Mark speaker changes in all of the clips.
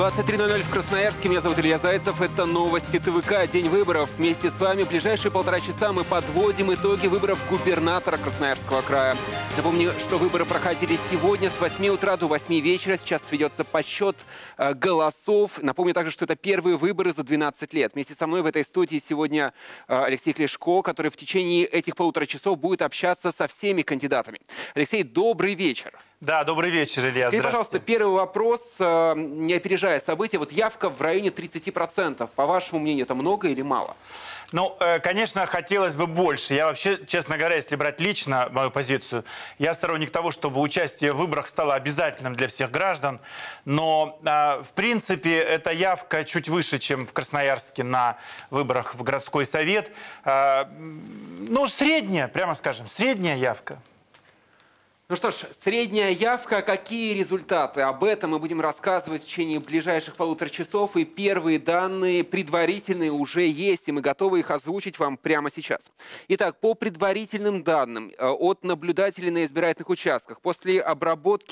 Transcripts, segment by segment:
Speaker 1: 23:00 в Красноярске. Меня зовут Илья Зайцев. Это новости ТВК. День выборов. Вместе с вами в ближайшие 1,5 часа мы подводим итоги выборов губернатора Красноярского края. Напомню, что выборы проходили сегодня с 8 утра до 8 вечера. Сейчас ведется подсчет голосов. Напомню также, что это первые выборы за 12 лет. Вместе со мной в этой студии сегодня Алексей Клешко, который в течение этих 1,5 часов будет общаться со всеми кандидатами. Алексей, добрый вечер.
Speaker 2: Да, добрый вечер, Илья.
Speaker 1: Скажите, пожалуйста, первый вопрос, не опережая события. Вот явка в районе 30%. По вашему мнению, это много или мало?
Speaker 2: Ну, конечно, хотелось бы больше. Я вообще, честно говоря, если брать лично мою позицию, я сторонник того, чтобы участие в выборах стало обязательным для всех граждан. Но, в принципе, эта явка чуть выше, чем в Красноярске на выборах в городской совет. Ну, средняя, прямо скажем, средняя явка.
Speaker 1: Ну что ж, средняя явка. Какие результаты? Об этом мы будем рассказывать в течение ближайших 1,5 часов. И первые данные предварительные уже есть, и мы готовы их озвучить вам прямо сейчас. Итак, по предварительным данным от наблюдателей на избирательных участках, после обработки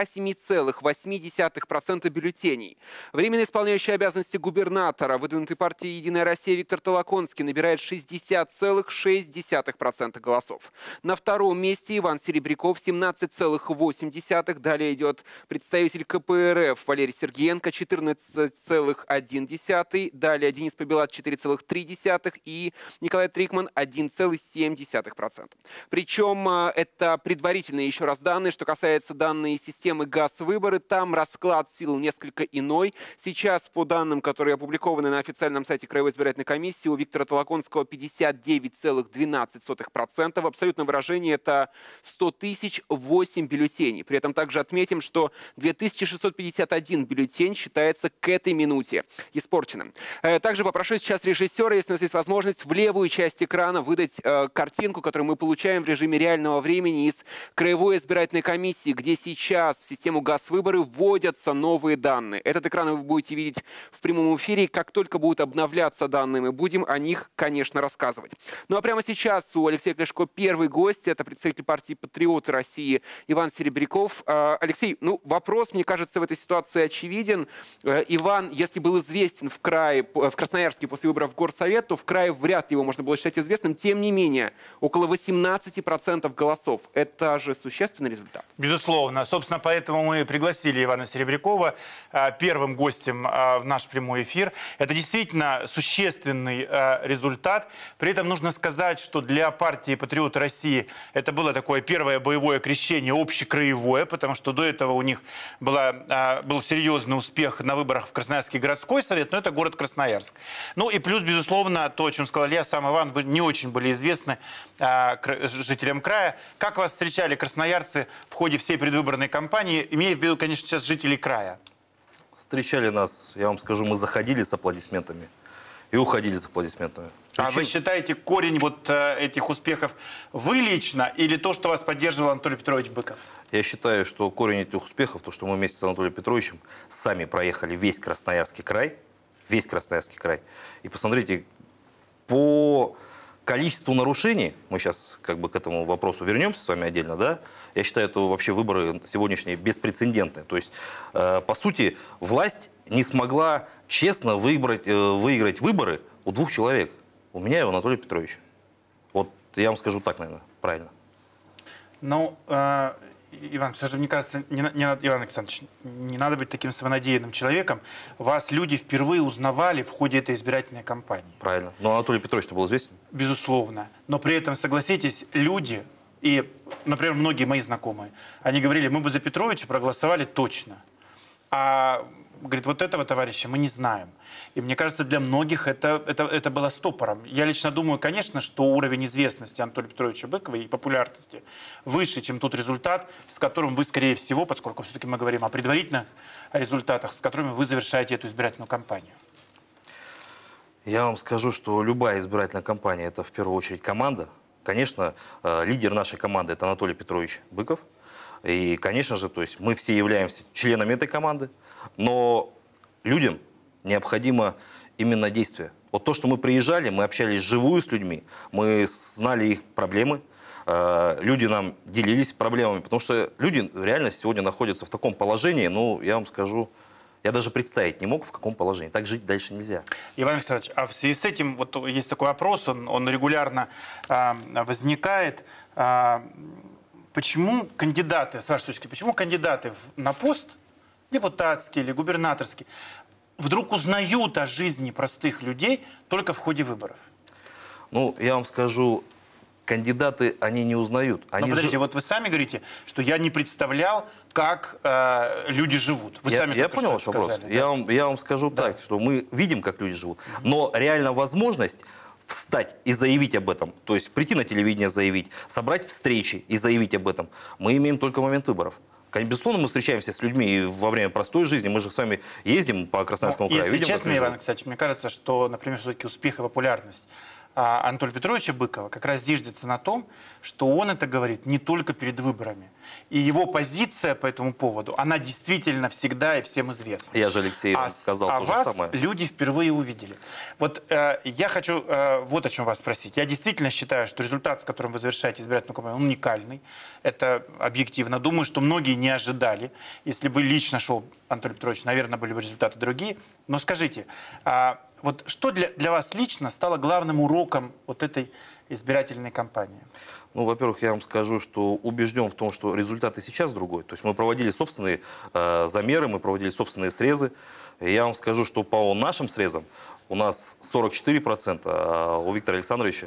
Speaker 1: 47,8% бюллетеней, временно исполняющий обязанности губернатора выдвинутой партии «Единая Россия» Виктор Толоконский набирает 60,6% голосов. На втором месте Иван Серебряков 17,8. Далее идет представитель КПРФ Валерий Сергеенко 14,1. Далее Денис Побелат 4,3. И Николай Трикман 1,7%. Причем это предварительные еще раз данные. Что касается данной системы ГАЗ-выборы, там расклад сил несколько иной. Сейчас по данным, которые опубликованы на официальном сайте Краевой избирательной комиссии, у Виктора Толоконского 59,12%. В абсолютном выражении это 100 008 бюллетеней. При этом также отметим, что 2651 бюллетень считается к этой минуте испорченным. Также попрошу сейчас режиссера, если у нас есть возможность, в левую часть экрана выдать картинку, которую мы получаем в режиме реального времени из Краевой избирательной комиссии, где сейчас в систему ГАЗ-выборы вводятся новые данные. Этот экран вы будете видеть в прямом эфире. Как только будут обновляться данные, мы будем о них, конечно, рассказывать. Ну а прямо сейчас у Алексея Клешко первый гость. Это представитель партии «Патриоты России» Иван Серебряков. Алексей, ну вопрос, мне кажется, в этой ситуации очевиден. Иван, если был известен в Красноярске после выборов в Горсовет, то в крае вряд ли его можно было считать известным. Тем не менее, около 18% голосов. Это же существенный результат.
Speaker 2: Безусловно. Собственно, поэтому мы пригласили Ивана Серебрякова первым гостем в наш прямой эфир. Это действительно существенный результат. При этом нужно сказать, что для партии «Патриоты России» это было такое первое боевое крещение общекраевое, потому что до этого у них был серьезный успех на выборах в Красноярский городской совет, но это город Красноярск. Ну и плюс, безусловно, то, о чем сказал я, сам Иван, вы не очень были известны жителям края. Как вас встречали красноярцы в ходе всей предвыборной кампании, имея в виду, конечно, сейчас жителей края?
Speaker 3: Встречали нас, я вам скажу, мы заходили с аплодисментами и уходили с аплодисментами.
Speaker 2: А вы считаете, корень вот этих успехов вы лично или то, что вас поддерживал Анатолий Петрович Быков?
Speaker 3: Я считаю, что корень этих успехов, то, что мы вместе с Анатолием Петровичем сами проехали весь Красноярский край. Весь Красноярский край. И посмотрите, по количеству нарушений, мы сейчас как бы к этому вопросу вернемся с вами отдельно, да? Я считаю, это вообще выборы сегодняшние беспрецедентные. То есть, по сути, власть не смогла честно выиграть выборы у 2 человек. У меня и у Анатолия Петровича. Вот я вам скажу так, наверное, правильно.
Speaker 2: Ну, Иван, все же, мне кажется, Иван Александрович, не надо быть таким самонадеянным человеком. Вас люди впервые узнавали в ходе этой избирательной кампании.
Speaker 3: Правильно. Но Анатолий Петрович-то был известен?
Speaker 2: Безусловно. Но при этом, согласитесь, люди, и, например, многие мои знакомые, они говорили, мы бы за Петровича проголосовали точно. А говорит, вот этого товарища мы не знаем. И мне кажется, для многих это было стопором. Я лично думаю, конечно, что уровень известности Анатолия Петровича Быкова и популярности выше, чем тот результат, с которым вы, скорее всего, поскольку все-таки мы говорим о предварительных результатах, с которыми вы завершаете эту избирательную кампанию.
Speaker 3: Я вам скажу, что любая избирательная кампания – это в первую очередь команда. Конечно, лидер нашей команды – это Анатолий Петрович Быков. И, конечно же, то есть мы все являемся членами этой команды, но людям необходимо именно действие. Вот то, что мы приезжали, мы общались вживую с людьми, мы знали их проблемы, люди нам делились проблемами, потому что люди реально сегодня находятся в таком положении, ну, я вам скажу, Я даже представить не мог, в каком положении. Так жить дальше нельзя.
Speaker 2: Иван Александрович, а в связи с этим вот есть такой опрос, он регулярно возникает. Почему кандидаты, с вашей точки зрения, почему кандидаты на пост, депутатский или губернаторский, вдруг узнают о жизни простых людей только в ходе выборов?
Speaker 3: Ну, я вам скажу, кандидаты, они не узнают.
Speaker 2: Но подождите, вот вы сами говорите, что я не представлял, как люди живут. Вы сами
Speaker 3: я понял ваш вопрос.
Speaker 2: сказали, да?
Speaker 3: Я вам скажу так, что мы видим, как люди живут, но реально возможность встать и заявить об этом, то есть прийти на телевидение заявить, собрать встречи и заявить об этом, мы имеем только в момент выборов. Безусловно, мы встречаемся с людьми и во время простой жизни. Мы же с вами ездим по Красноярскому краю.
Speaker 2: Если
Speaker 3: видим,
Speaker 2: честно, Иван Александрович, мне кажется, что, например, все-таки успех и популярность Анатолия Петровича Быкова как раз зиждется на том, что он это говорит не только перед выборами. И его позиция по этому поводу, она действительно всегда и всем известна.
Speaker 3: Я же Алексей сказал то же самое.
Speaker 2: Вас люди впервые увидели. Вот я хочу вот о чем вас спросить. Я действительно считаю, что результат, с которым вы завершаете избирательную кампанию, он уникальный. Это объективно. Думаю, что многие не ожидали. Если бы лично шел Анатолий Петрович, наверное, были бы результаты другие. Но скажите, вот что для вас лично стало главным уроком вот этой избирательной кампании?
Speaker 3: Ну, во-первых, я вам скажу, что убежден в том, что результат и сейчас другой. То есть мы проводили собственные замеры, мы проводили собственные срезы. И я вам скажу, что по нашим срезам у нас 44%, а у Виктора Александровича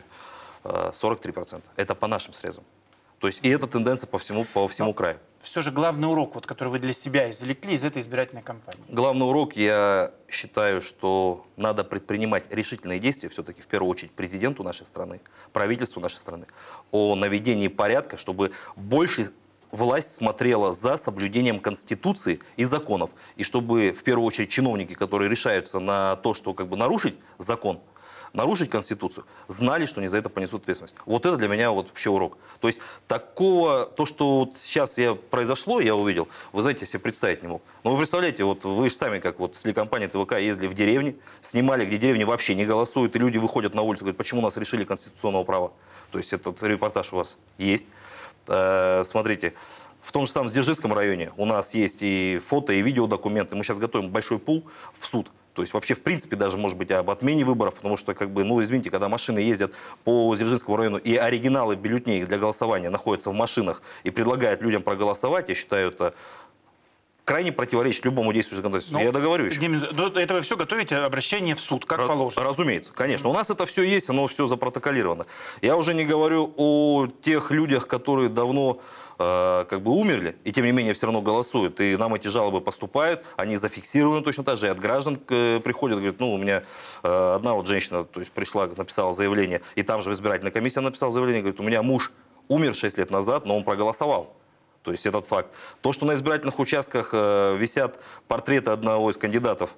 Speaker 3: 43%. Это по нашим срезам. То есть и эта тенденция по всему краю.
Speaker 2: Все же главный урок, вот, который вы для себя извлекли из этой избирательной кампании?
Speaker 3: Главный урок, я считаю, что надо предпринимать решительные действия, все-таки в первую очередь президенту нашей страны, правительству нашей страны, о наведении порядка, чтобы больше власть смотрела за соблюдением Конституции и законов. И чтобы в первую очередь чиновники, которые решаются на то, что как бы нарушить закон, нарушить Конституцию, знали, что они за это понесут ответственность. Вот это для меня вот вообще урок. То есть такого, то, что вот сейчас произошло, я увидел, вы знаете, я себе представить не мог. Но вы представляете, вот вы же сами, как вот с телекомпанией ТВК ездили в деревни, снимали, где деревни вообще не голосуют, и люди выходят на улицу, говорят, почему нас лишили конституционного права. То есть этот репортаж у вас есть. Смотрите, в том же самом Дзержинском районе у нас есть и фото, и видеодокументы. Мы сейчас готовим большой пул в суд. То есть вообще, в принципе, даже, может быть, об отмене выборов, потому что, как бы, ну, извините, когда машины ездят по Дзержинскому району, и оригиналы бюллетеней для голосования находятся в машинах и предлагают людям проголосовать, я считаю, это крайне противоречит любому действию законодательства. Я договорю еще.
Speaker 2: Это вы все готовите обращение в суд, как положено?
Speaker 3: Разумеется, конечно. У нас это все есть, оно все запротоколировано. Я уже не говорю о тех людях, которые давно как бы умерли, и тем не менее все равно голосуют. И нам эти жалобы поступают, они зафиксированы точно так же, и от граждан приходят, говорят, ну, у меня одна вот женщина, то есть пришла, написала заявление, и там же в избирательной комиссии она написала заявление, говорит, у меня муж умер 6 лет назад, но он проголосовал. То есть этот факт. То, что на избирательных участках висят портреты одного из кандидатов,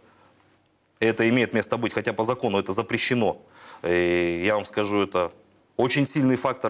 Speaker 3: это имеет место быть, хотя по закону это запрещено. И я вам скажу, это очень сильный фактор.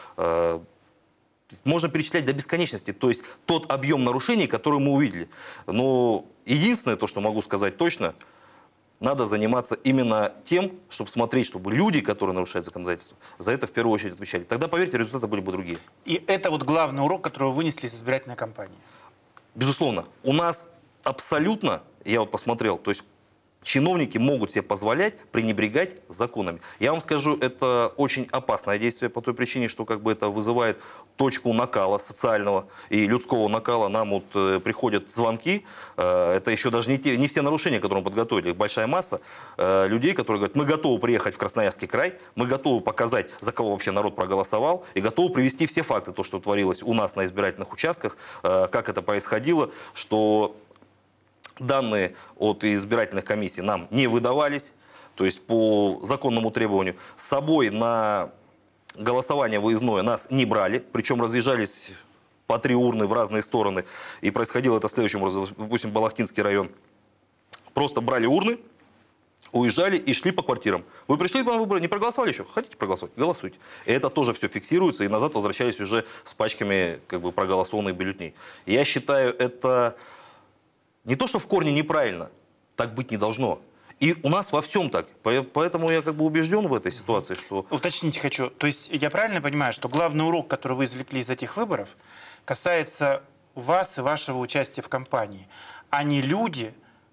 Speaker 3: Можно перечислять до бесконечности, то есть тот объем нарушений, который мы увидели. Но единственное, то, что могу сказать точно, надо заниматься именно тем, чтобы смотреть, чтобы люди, которые нарушают законодательство, за это в первую очередь отвечали. Тогда, поверьте, результаты были бы другие.
Speaker 2: И это вот главный урок, который вы вынесли из избирательной кампании?
Speaker 3: Безусловно. У нас абсолютно, я вот посмотрел, то есть чиновники могут себе позволять пренебрегать законами. Я вам скажу, это очень опасное действие по той причине, что как бы это вызывает точку накала социального и людского накала. Нам вот приходят звонки, это еще даже не все нарушения, которые мы подготовили, большая масса людей, которые говорят, мы готовы приехать в Красноярский край, мы готовы показать, за кого вообще народ проголосовал, и готовы привести все факты, то, что творилось у нас на избирательных участках, как это происходило, что данные от избирательных комиссий нам не выдавались, то есть по законному требованию. С собой на голосование выездное нас не брали, причем разъезжались по 3 урны в разные стороны. И происходило это следующим образом, допустим, Балахтинский район. Просто брали урны, уезжали и шли по квартирам. Вы пришли на выборы, не проголосовали еще? Хотите проголосовать? Голосуйте. И это тоже все фиксируется, и назад возвращались уже с пачками как бы проголосованных бюллетеней. Я считаю, это не то, что в корне неправильно, так быть не должно. И у нас во всем так. Поэтому я как бы убежден в этой ситуации, что...
Speaker 2: Уточнить хочу. То есть я правильно понимаю, что главный урок, который вы извлекли из этих выборов, касается вас и вашего участия в кампании, а не люди,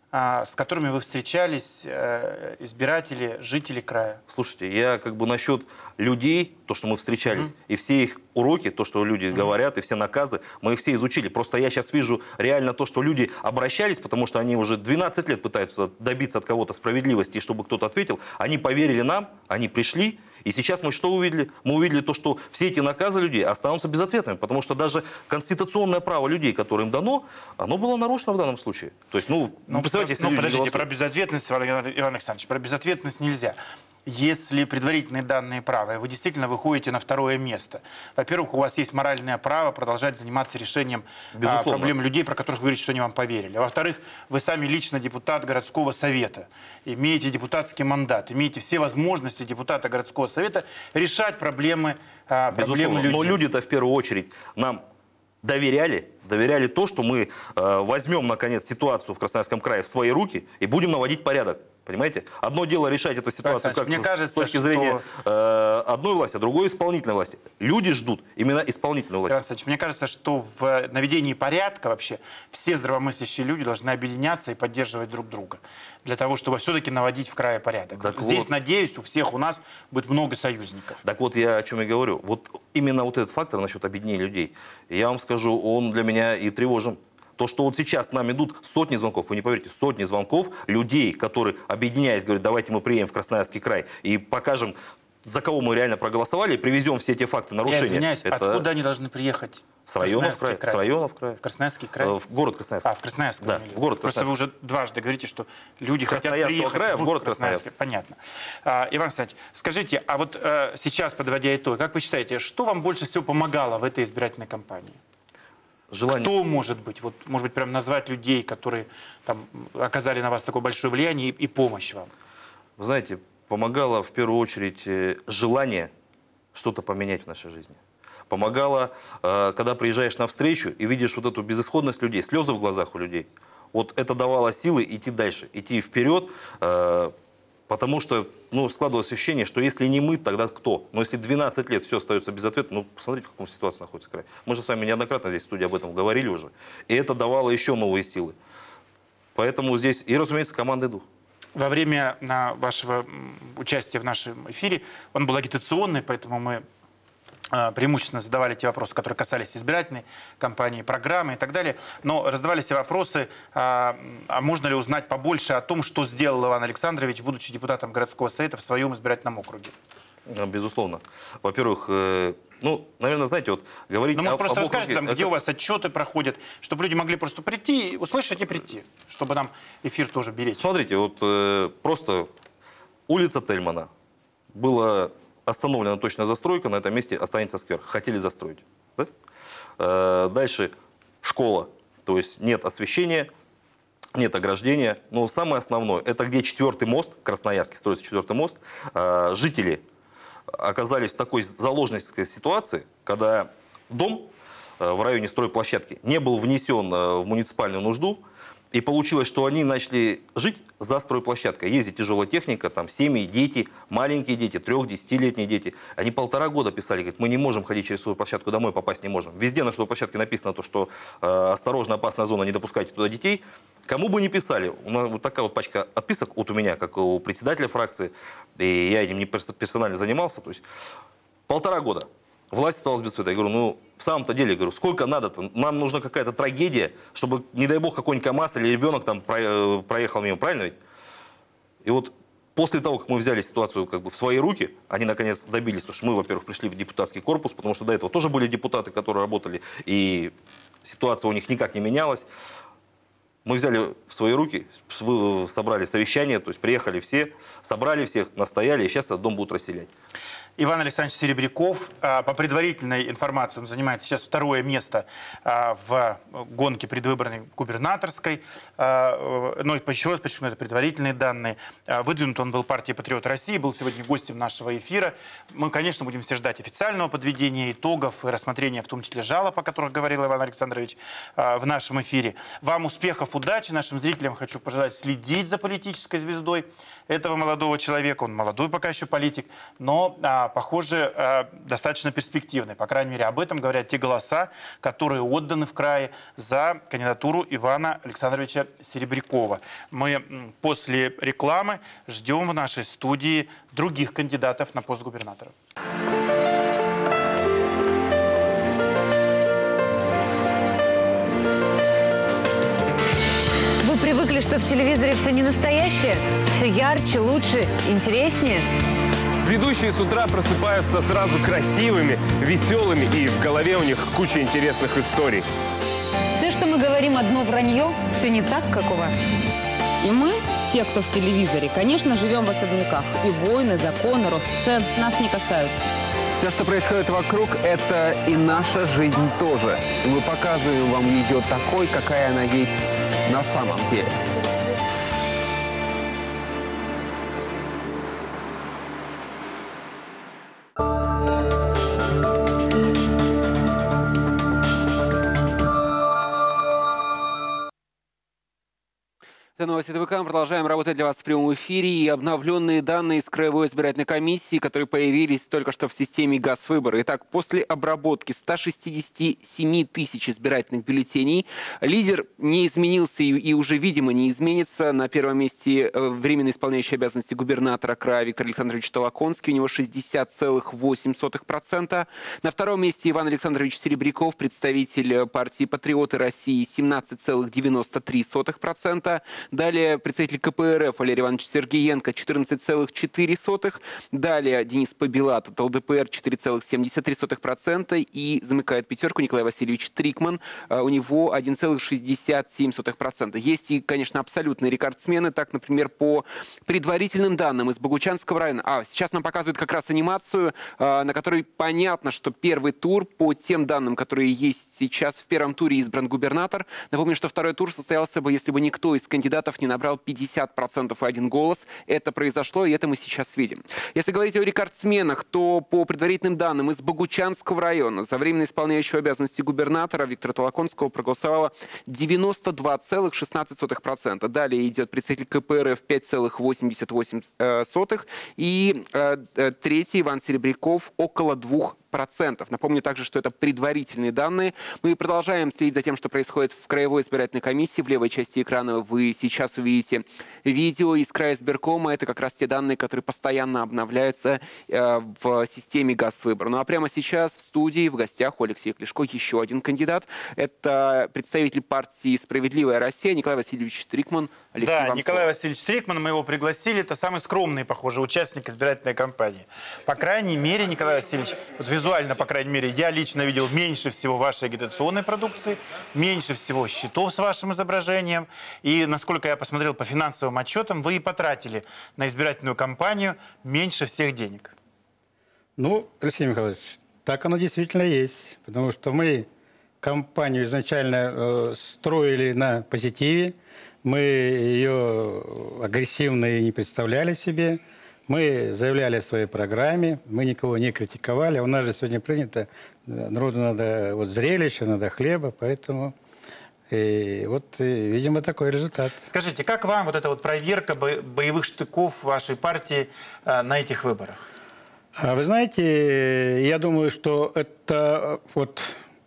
Speaker 2: с которыми вы встречались, избиратели, жители края?
Speaker 3: Слушайте, я как бы насчет людей, то, что мы встречались, и все их уроки, то, что люди говорят, и все наказы, мы все изучили. Просто я сейчас вижу реально то, что люди обращались, потому что они уже 12 лет пытаются добиться от кого-то справедливости, и чтобы кто-то ответил. Они поверили нам, они пришли, и сейчас мы что увидели? Мы увидели то, что все эти наказы людей останутся безответными, потому что даже конституционное право людей, которое им дано, оно было нарушено в данном случае. То есть, представьте, если люди
Speaker 2: подождите,
Speaker 3: голосуют.
Speaker 2: про безответственность, Иван Александрович, про безответственность нельзя. Если предварительные данные правы, вы действительно выходите на второе место. Во-первых, у вас есть моральное право продолжать заниматься решением проблем людей, про которых вы говорите, что они вам поверили. Во-вторых, вы сами лично депутат городского совета, имеете депутатский мандат, имеете все возможности депутата городского совета решать проблемы людей.
Speaker 3: Но люди-то в первую очередь нам доверяли то, что мы возьмем, наконец, ситуацию в Красноярском крае в свои руки и будем наводить порядок. Понимаете? Одно дело решать эту ситуацию как с точки зрения одной власти, а другой исполнительной власти. Люди ждут именно исполнительную власть.
Speaker 2: Мне кажется, что в наведении порядка вообще все здравомыслящие люди должны объединяться и поддерживать друг друга. Для того, чтобы все-таки наводить в крае порядок. Здесь, надеюсь, у всех у нас будет много союзников.
Speaker 3: Так вот, я о чем и говорю. Вот именно вот этот фактор насчет объединения людей, я вам скажу, он для меня и тревожен. То, что вот сейчас нам идут сотни звонков, вы не поверите, сотни звонков людей, которые, объединяясь, говорят, давайте мы приедем в Красноярский край и покажем, за кого мы реально проголосовали, и привезем все эти факты нарушения.
Speaker 2: Я извиняюсь, откуда они должны приехать?
Speaker 3: С районов края. С районов края.
Speaker 2: В Красноярский край?
Speaker 3: В город Красноярск.
Speaker 2: В Красноярск.
Speaker 3: Да, в город Красноярск.
Speaker 2: Просто вы уже дважды говорите, что люди хотят приехать
Speaker 3: края, в город Красноярск.
Speaker 2: Понятно. Иван Александрович, скажите, а вот сейчас, подводя итог, как вы считаете, что вам больше всего помогало в этой избирательной кампании?
Speaker 3: Желание.
Speaker 2: Кто может быть? Вот, может быть, прям назвать людей, которые там оказали на вас такое большое влияние и помощь вам?
Speaker 3: Вы знаете, помогало в первую очередь желание что-то поменять в нашей жизни. Помогало, когда приезжаешь на встречу и видишь вот эту безысходность людей, слезы в глазах у людей. Вот это давало силы идти дальше, идти вперед, потому что складывалось ощущение, что если не мы, тогда кто? Но если 12 лет все остается без ответа, посмотрите, в каком ситуации находится край. Мы же с вами неоднократно здесь в студии об этом говорили уже. И это давало еще новые силы. Поэтому здесь, и, разумеется, командный дух.
Speaker 2: Во время вашего участия в нашем эфире он был агитационный, поэтому мы преимущественно задавали те вопросы, которые касались избирательной кампании, программы и так далее. Но раздавались и вопросы, а можно ли узнать побольше о том, что сделал Иван Александрович, будучи депутатом городского совета в своем избирательном округе?
Speaker 3: Безусловно. Во-первых, наверное, знаете, вот говорить...
Speaker 2: может, просто расскажите, где у вас отчеты проходят, чтобы люди могли просто прийти, услышать и прийти, чтобы нам эфир тоже беречь.
Speaker 3: Смотрите, вот просто улица Тельмана была... Остановлена точная застройка, на этом месте останется сквер. Хотели застроить. Да? Дальше школа. То есть нет освещения, нет ограждения. Но самое основное, это где 4-й мост, Красноярский строится 4-й мост. Жители оказались в такой заложнической ситуации, когда дом в районе стройплощадки не был внесен в муниципальную нужду. И получилось, что они начали жить за стройплощадкой. Ездит тяжелая техника, там семьи, дети, маленькие дети, 3-10-летние дети. Они 1,5 года писали, говорят, мы не можем ходить через свою площадку домой, попасть не можем. Везде на стройплощадке написано то, что осторожно, опасная зона, не допускайте туда детей. Кому бы ни писали, вот такая вот пачка отписок вот у меня, как у председателя фракции, и я этим не персонально занимался, то есть 1,5 года. Власть осталась без ответа. Я говорю, в самом-то деле, сколько надо-то? Нам нужна какая-то трагедия, чтобы, не дай бог, какой-нибудь КамАЗ или ребенок там проехал мимо, правильно ведь? И вот после того, как мы взяли ситуацию в свои руки, они наконец добились, потому что мы, во-первых, пришли в депутатский корпус, потому что до этого тоже были депутаты, которые работали, и ситуация у них никак не менялась. Мы взяли в свои руки, собрали совещание, то есть приехали все, собрали всех, настояли, и сейчас этот дом будут расселять.
Speaker 2: Иван Александрович Серебряков, по предварительной информации, он занимает сейчас 2-е место в гонке предвыборной губернаторской. Но еще раз подчеркну, это предварительные данные. Выдвинут он был партией «Патриот России», был сегодня гостем нашего эфира. Мы, конечно, будем все ждать официального подведения итогов и рассмотрения, в том числе жалоб, о которых говорил Иван Александрович в нашем эфире. Вам успехов, удачи. Нашим зрителям хочу пожелать следить за политической звездой этого молодого человека. Он молодой пока еще политик, но похоже, достаточно перспективной. По крайней мере, об этом говорят те голоса, которые отданы в крае за кандидатуру Ивана Александровича Серебрякова. Мы после рекламы ждем в нашей студии других кандидатов на пост губернатора.
Speaker 4: Вы привыкли, что в телевизоре все не настоящее? Все ярче, лучше, интереснее?
Speaker 5: Ведущие с утра просыпаются сразу красивыми, веселыми, и в голове у них куча интересных историй.
Speaker 4: Все, что мы говорим, одно вранье, все не так, как у вас.
Speaker 6: И мы, те, кто в телевизоре, конечно, живем в особняках. И войны, законы, рост цен нас не касаются.
Speaker 1: Все, что происходит вокруг, это и наша жизнь тоже. И мы показываем вам ее такой, какая она есть на самом деле. Это новости ТВК. Мы продолжаем работать для вас в прямом эфире. И обновленные данные из Краевой избирательной комиссии, которые появились только что в системе ГАЗ-выборы. Итак, после обработки 167 тысяч избирательных бюллетеней лидер не изменился и уже, видимо, не изменится. На первом месте временно исполняющий обязанности губернатора края Виктор Александрович Толоконский. У него 60,8%. На втором месте Иван Александрович Серебряков, представитель партии «Патриоты России», 17,93%. Далее представитель КПРФ Валерий Иванович Сергеенко 14,4%. Далее Денис Побилат от ЛДПР 4,73%. И замыкает пятерку Николай Васильевич Трикман. У него 1,67%. Есть и, конечно, абсолютные рекордсмены. Так, например, по предварительным данным из Богучанского района. Сейчас нам показывают как раз анимацию, на которой понятно, что первый тур по тем данным, которые есть сейчас, в первом туре избран губернатор. Напомню, что второй тур состоялся бы, если бы никто из кандидатов не набрал 50% и 1 голос. Это произошло, и это мы сейчас видим. Если говорить о рекордсменах, то по предварительным данным из Богучанского района за временно исполняющего обязанности губернатора Виктора Толоконского проголосовало 92,16%. Далее идет представитель КПРФ 5,88%. И третий Иван Серебряков около 2%. Напомню также, что это предварительные данные. Мы продолжаем следить за тем, что происходит в Краевой избирательной комиссии. В левой части экрана вы сейчас увидите видео из Краизбиркома. Это как раз те данные, которые постоянно обновляются в системе ГАЗ-выбор. Ну а прямо сейчас в студии в гостях у Алексея Клишко еще один кандидат. Это представитель партии «Справедливая Россия» Николай Васильевич Трикман. Алексей,
Speaker 2: да, Николай Васильевич Трикман, мы его пригласили. Это самый скромный, похоже, участник избирательной кампании. По крайней мере, Николай Васильевич, вот визуально, по крайней мере, я лично видел меньше всего вашей агитационной продукции, меньше всего счетов с вашим изображением. И, насколько я посмотрел по финансовым отчетам, вы и потратили на избирательную кампанию меньше всех денег.
Speaker 7: Ну, Алексей Михайлович, так оно действительно есть. Потому что мы кампанию изначально строили на позитиве. Мы ее агрессивно и не представляли себе. Мы заявляли о своей программе, мы никого не критиковали. У нас же сегодня принято, народу надо вот зрелище, надо хлеба, поэтому видимо, такой результат.
Speaker 2: Скажите, как вам вот эта вот проверка боевых штыков вашей партии на этих выборах?
Speaker 7: Вы знаете, я думаю, что это вот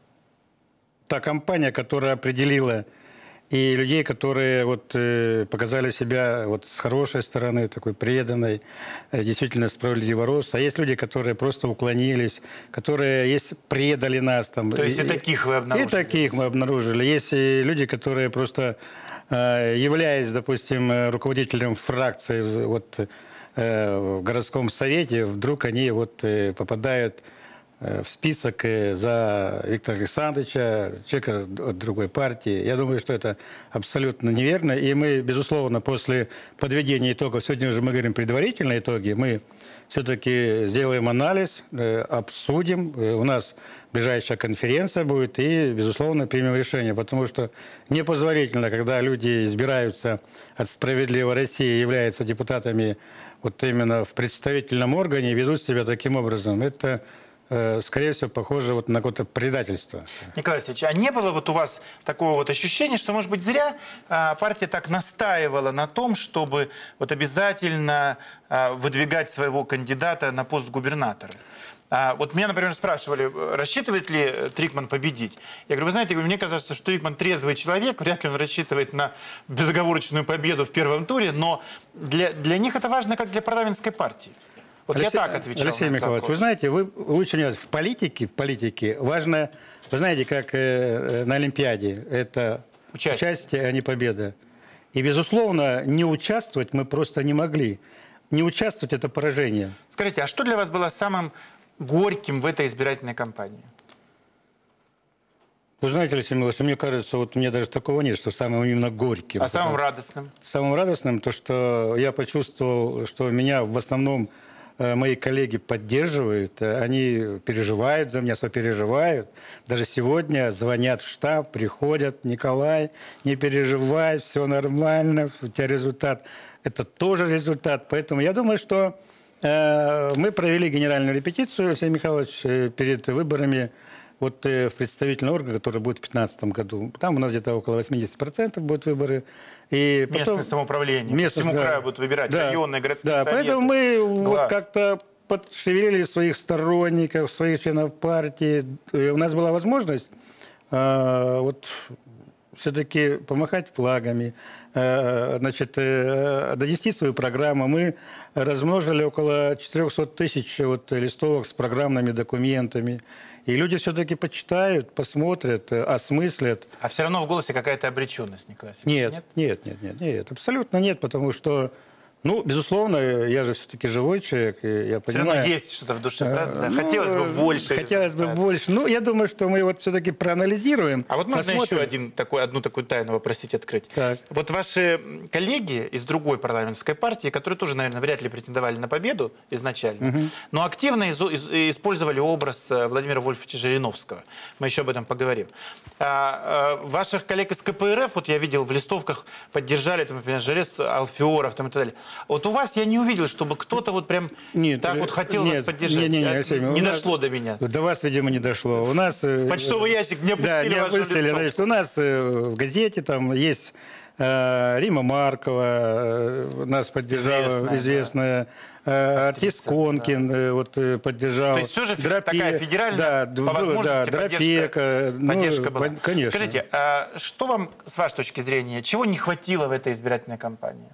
Speaker 7: та кампания, которая определила и людей, которые вот показали себя вот с хорошей стороны, такой преданной, действительно справедливого роста. А есть люди, которые просто уклонились, которые предали нас. Там.
Speaker 2: То есть и таких вы обнаружили? И
Speaker 7: таких мы обнаружили. Есть и люди, которые просто, являясь, допустим, руководителем фракции вот, в городском совете, вдруг они вот попадают в список за Виктора Александровича, человека от другой партии. Я думаю, что это абсолютно неверно. И мы, безусловно, после подведения итогов, сегодня уже мы говорим предварительные итоги, мы все-таки сделаем анализ, обсудим. У нас ближайшая конференция будет и, безусловно, примем решение. Потому что непозволительно, когда люди избираются от «Справедливой России» и являются депутатами вот именно в представительном органе, ведут себя таким образом. Это скорее всего, похоже вот на какое-то предательство.
Speaker 2: Николай Васильевич, а не было вот у вас такого вот ощущения, что, может быть, зря партия так настаивала на том, чтобы вот обязательно выдвигать своего кандидата на пост губернатора? Вот меня, например, спрашивали, рассчитывает ли Трикман победить. Я говорю, вы знаете, мне кажется, что Трикман трезвый человек, вряд ли он рассчитывает на безоговорочную победу в первом туре, но для них это важно, как для парламентской партии. Вот
Speaker 7: Алексей,
Speaker 2: я так отвечал.
Speaker 7: Алексей Михайлович, вы знаете, вы лучше не в политике важно, вы знаете, как на Олимпиаде, это участие, а не победа. И, безусловно, не участвовать мы просто не могли. Не участвовать – это поражение.
Speaker 2: Скажите, а что для вас было самым горьким в этой избирательной кампании?
Speaker 7: Вы знаете, Алексей Михайлович, мне кажется, вот мне даже такого нет, что самым именно горьким.
Speaker 2: А самым радостным?
Speaker 7: Самым радостным то, что я почувствовал, что меня в основном мои коллеги поддерживают, они переживают за меня, сопереживают. Даже сегодня звонят в штаб, приходят: Николай, не переживай, все нормально, у тебя результат. Это тоже результат. Поэтому я думаю, что мы провели генеральную репетицию, Алексей Михайлович, перед выборами вот в представительный орган, который будет в 2015 году. Там у нас где-то около 80% будут выборы. И потом
Speaker 2: местное самоуправление. По всему краю будут выбирать районные, городские советы.
Speaker 7: Поэтому мы вот как-то подшевелили своих сторонников, своих членов партии. И у нас была возможность вот все-таки помахать флагами, значит, донести свою программу. Мы размножили около 400 тысяч вот листовок с программными документами. И люди все-таки почитают, посмотрят, осмыслят.
Speaker 2: А все равно в голосе какая-то обреченность, Николай Васильевич?
Speaker 7: Нет, абсолютно нет, потому что, ну, безусловно, я же все-таки живой человек, и я понимаю... Все равно
Speaker 2: есть что-то в душе, правда? Хотелось бы больше.
Speaker 7: Хотелось бы больше. Ну, я думаю, что мы вот все-таки проанализируем.
Speaker 2: А вот можно еще одну такую тайну попросить открыть? Так. Вот ваши коллеги из другой парламентской партии, которые тоже, наверное, вряд ли претендовали на победу изначально, но активно использовали образ Владимира Вольфовича Жириновского. Мы еще об этом поговорим. Ваших коллег из КПРФ, вот я видел в листовках, поддержали, там, например, Жарес Алферов там, и так далее. Вот у вас я не увидел, чтобы кто-то вот прям так вот хотел вас поддержать. Не дошло до меня.
Speaker 7: До вас, видимо, не дошло. У нас...
Speaker 2: В почтовый ящик не опустили вашу листовку.
Speaker 7: Значит, у нас в газете там есть Рима Маркова, нас поддержала известная артист Конкин, вот поддержал.
Speaker 2: То есть все же такая федеральная, по возможности, поддержка была.
Speaker 7: Конечно.
Speaker 2: Скажите, а что вам, с вашей точки зрения, чего не хватило в этой избирательной кампании?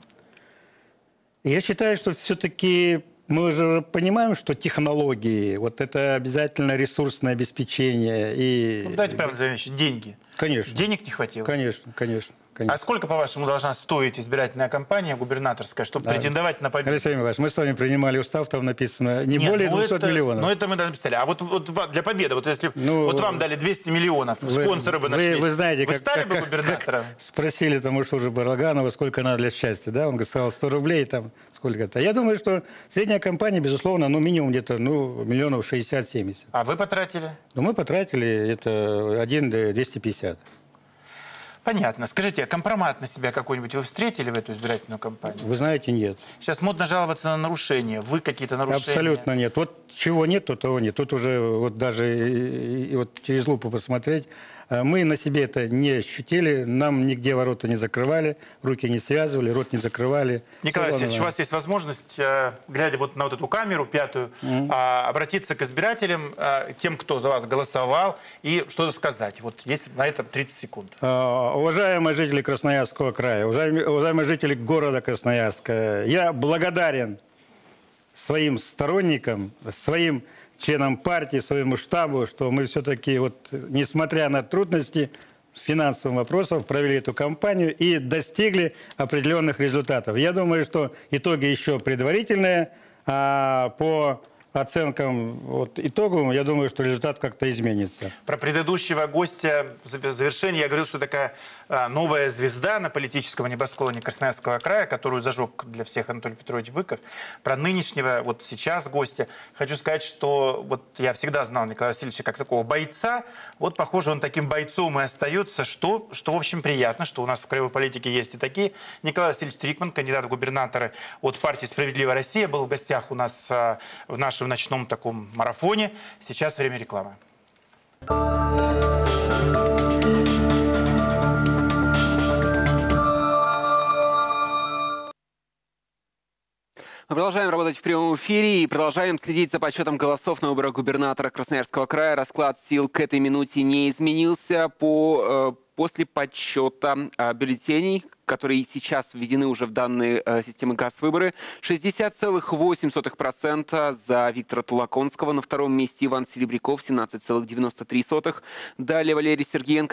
Speaker 7: Я считаю, что все-таки мы уже понимаем, что технологии, вот это обязательно ресурсное обеспечение. И...
Speaker 2: Ну, давайте прямо назовем вещи. Деньги.
Speaker 7: Конечно.
Speaker 2: Денег не хватило?
Speaker 7: Конечно.
Speaker 2: А сколько, по-вашему, должна стоить избирательная кампания губернаторская, чтобы претендовать на победу?
Speaker 7: Алексей Михайлович, мы с вами принимали устав, там написано не более 200 миллионов.
Speaker 2: Ну, это мы написали. А вот для победы, вот если вот вам дали 200 миллионов, спонсоры бы нашлись,
Speaker 7: вы знаете,
Speaker 2: вы стали бы губернатором?
Speaker 7: Спросили там у Шуры Бараганова, сколько надо для счастья, да? Он сказал 100 рублей, там сколько-то. Я думаю, что средняя компания, безусловно, ну, минимум где-то, ну, миллионов 60-70.
Speaker 2: А вы потратили?
Speaker 7: Ну, мы потратили, это 250.
Speaker 2: Понятно. Скажите, а компромат на себя какой-нибудь вы встретили в эту избирательную кампанию?
Speaker 7: Вы знаете, нет.
Speaker 2: Сейчас модно жаловаться на нарушения. Вы какие-то нарушения?
Speaker 7: Абсолютно нет. Вот чего нет, то того нет. Тут уже вот даже вот через лупу посмотреть. Мы на себе это не ощутили, нам нигде ворота не закрывали, руки не связывали, рот не закрывали.
Speaker 2: Николай Васильевич, у вас есть возможность, глядя вот на вот эту камеру, пятую, обратиться к избирателям, тем, кто за вас голосовал, и что-то сказать. Вот есть на это 30 секунд.
Speaker 7: Уважаемые жители Красноярского края, уважаемые жители города Красноярска, я благодарен своим сторонникам, своим членам партии, своему штабу, что мы все-таки, вот, несмотря на трудности с финансовым вопросом, провели эту кампанию и достигли определенных результатов. Я думаю, что итоги еще предварительные, а по оценкам вот, итоговым, я думаю, что результат как-то изменится.
Speaker 2: Про предыдущего гостя в завершении я говорил, что такая новая звезда на политическом небосклоне Красноярского края, которую зажег для всех Анатолий Петрович Быков. Про нынешнего, вот сейчас гостя. Хочу сказать, что вот я всегда знал Николая Васильевича как такого бойца. Вот, похоже, он таким бойцом и остается, что в общем, приятно, что у нас в краевой политике есть и такие. Николай Васильевич Трикман, кандидат в губернаторы от партии «Справедливая Россия», был в гостях у нас в нашем нашем ночном таком марафоне. Сейчас время рекламы.
Speaker 1: Мы продолжаем работать в прямом эфире и продолжаем следить за подсчетом голосов на выборах губернатора Красноярского края. Расклад сил к этой минуте не изменился после подсчета бюллетеней, которые сейчас введены уже в данные системы ГАЗ-выборы. 60,8% за Виктора Толоконского. На втором месте Иван Серебряков, 17,93%. Далее Валерий Сергеенко,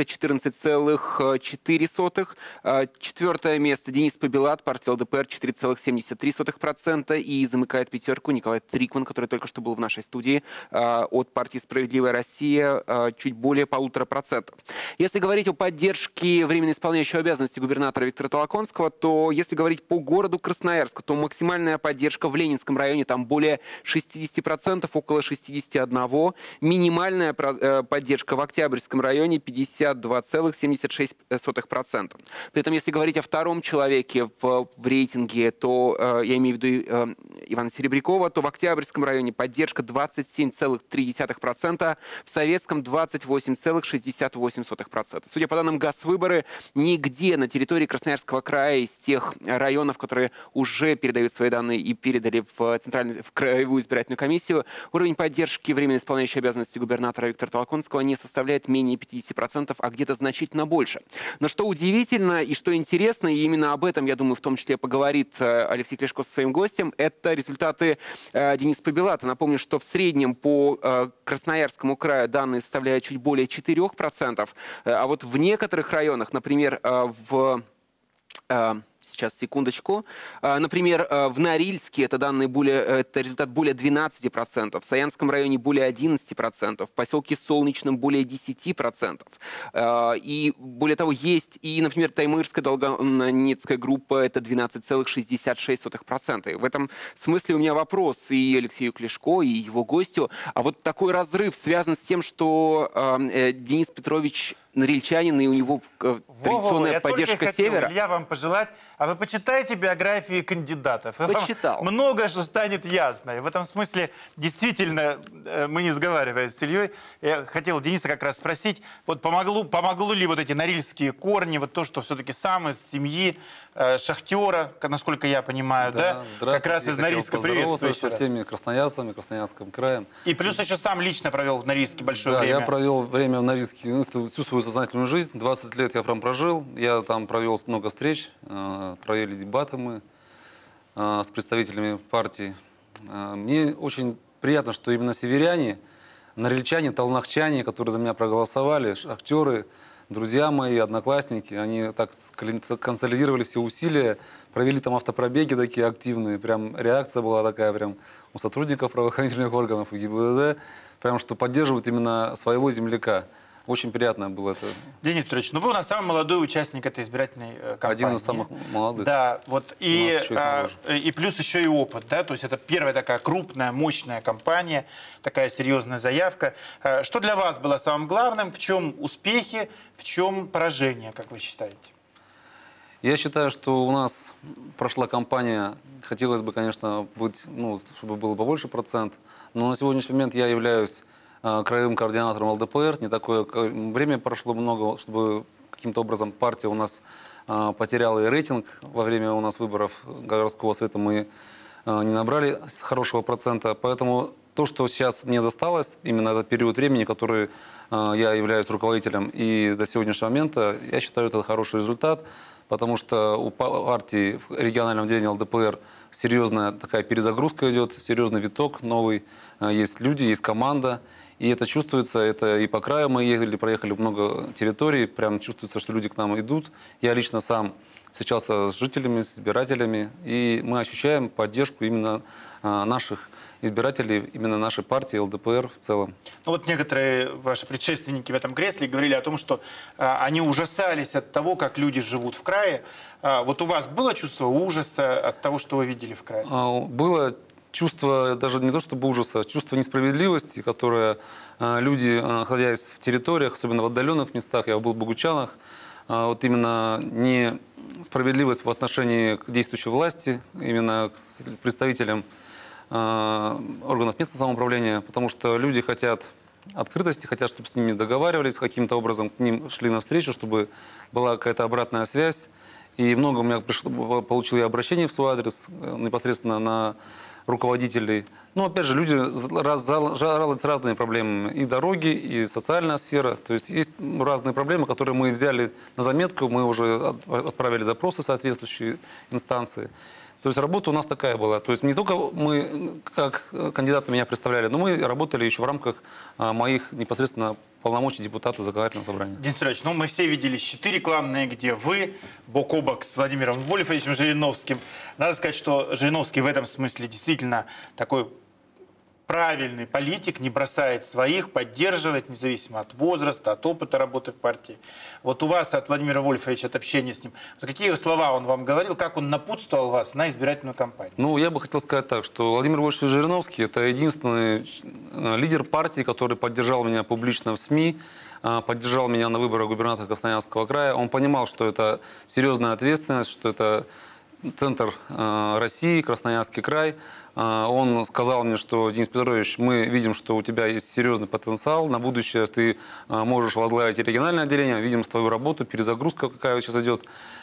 Speaker 1: 14,4%. Четвертое место Денис Побелат, партия ЛДПР, 4,73%. И замыкает пятерку Николай Трикман, который только что был в нашей студии, от партии «Справедливая Россия», чуть более 1,5%. Если говорить о поддержке временно исполняющего обязанности губернатора Виктора Толоконского, то если говорить по городу Красноярску, то максимальная поддержка в Ленинском районе там более 60%, около 61%. Минимальная поддержка в Октябрьском районе 52,76%. При этом, если говорить о втором человеке в рейтинге, то я имею в виду Ивана Серебрякова, то в Октябрьском районе поддержка 27,3%, в Советском 28,68%. Судя по данным ГАЗ-выборы, нигде на территории Красноярского края из тех районов, которые уже передают свои данные и передали в краевую избирательную комиссию, уровень поддержки временно исполняющей обязанности губернатора Виктора Толоконского не составляет менее 50%, а где-то значительно больше. Но что удивительно и что интересно, и именно об этом, я думаю, в том числе поговорит Алексей Клешко со своим гостем, это результаты Дениса Побелата. Напомню, что в среднем по Красноярскому краю данные составляют чуть более 4%, а вот в некоторых районах, например, сейчас, секундочку. Например, в Норильске это результат более 12%, в Саянском районе более 11%, в поселке Солнечном более 10%. И более того, есть и, например, Таймырская долгонецкая группа, это 12,66%. И в этом смысле у меня вопрос и Алексею Клешко, и его гостю. А вот такой разрыв связан с тем, что Денис Петрович норильчанин, и у него традиционная поддержка севера.
Speaker 2: Я вам пожелать. А вы почитайте биографии кандидатов.
Speaker 1: Почитал.
Speaker 2: Вам много что станет ясно. И в этом смысле действительно, мы не сговариваясь с Ильей, я хотел Дениса как раз спросить, вот помогло ли вот эти норильские корни, вот то, что все-таки сам из семьи шахтера, насколько я понимаю, да? Как раз из Норильска. Приветствую
Speaker 8: со всеми красноярцами, Красноярским краем.
Speaker 2: И плюс еще сам лично провел в Норильске большое время.
Speaker 8: Да, я провел время в Норильске, всю свою сознательную жизнь. 20 лет я там прожил. Я там провел много встреч, провели дебаты мы с представителями партии. Мне очень приятно, что именно северяне, норильчане, толнахчане, которые за меня проголосовали, актеры, друзья мои, одноклассники, они так консолидировали все усилия, провели там автопробеги такие активные, прям реакция была такая прям у сотрудников правоохранительных органов и ГИБДД, прям что поддерживают именно своего земляка. Очень приятно было это.
Speaker 2: Денис Петрович, ну вы у нас самый молодой участник этой избирательной кампании.
Speaker 8: Один из самых молодых.
Speaker 2: Да, вот и плюс еще и опыт, да, то есть это первая такая крупная, мощная кампания, такая серьезная заявка. Что для вас было самым главным? В чем успехи, в чем поражение, как вы считаете?
Speaker 8: Я считаю, что у нас прошла кампания, хотелось бы, конечно, быть, чтобы было побольше процент, но на сегодняшний момент я являюсь краевым координатором ЛДПР. Не такое время прошло много, чтобы каким-то образом партия у нас потеряла и рейтинг. Во время у нас выборов городского совета мы не набрали хорошего процента. Поэтому то, что сейчас мне досталось, именно этот период времени, который я являюсь руководителем, и до сегодняшнего момента, я считаю, это хороший результат, потому что у партии в региональном отделении ЛДПР серьезная такая перезагрузка идет, серьезный виток новый. Есть люди, есть команда. И это чувствуется, это и по краю мы ехали, проехали много территорий, прям чувствуется, что люди к нам идут. Я лично сам встречался с жителями, с избирателями, и мы ощущаем поддержку именно наших избирателей, именно нашей партии, ЛДПР в целом.
Speaker 2: Ну вот некоторые ваши предшественники в этом кресле говорили о том, что они ужасались от того, как люди живут в крае. Вот у вас было чувство ужаса от того, что вы видели в крае?
Speaker 8: Было чувство даже не то чтобы ужаса, а чувство несправедливости, которое люди, находясь в территориях, особенно в отдаленных местах, я был в Богучанах, вот именно несправедливость в отношении к действующей власти, именно к представителям органов местного самоуправления, потому что люди хотят открытости, хотят, чтобы с ними договаривались, каким-то образом к ним шли навстречу, чтобы была какая-то обратная связь. И много у меня получил я обращений в свой адрес непосредственно на руководителей. Но опять же, люди жалуются разными проблемами. И дороги, и социальная сфера. То есть есть разные проблемы, которые мы взяли на заметку, мы уже отправили запросы в соответствующие инстанции. То есть работа у нас такая была. То есть не только мы, как кандидаты, меня представляли, но мы работали еще в рамках моих непосредственно полномочий депутата законодательного собрания.
Speaker 2: Денис Петрович, ну мы все видели щиты рекламные, где вы бок о бок с Владимиром Вольфовичем Жириновским. Надо сказать, что Жириновский в этом смысле действительно такой правильный политик, не бросает своих, поддерживает, независимо от возраста, от опыта работы в партии. Вот у вас, от Владимира Вольфовича, от общения с ним, какие слова он вам говорил, как он напутствовал вас на избирательную кампанию?
Speaker 8: Ну, я бы хотел сказать так, что Владимир Вольфович Жириновский – это единственный лидер партии, который поддержал меня публично в СМИ, поддержал меня на выборах губернатора Красноярского края. Он понимал, что это серьезная ответственность, что это центр России, Красноярский край. Он сказал мне, что, Денис Петрович, мы видим, что у тебя есть серьезный потенциал. На будущее ты можешь возглавить региональное отделение. Видим твою работу, перезагрузка какая сейчас идет.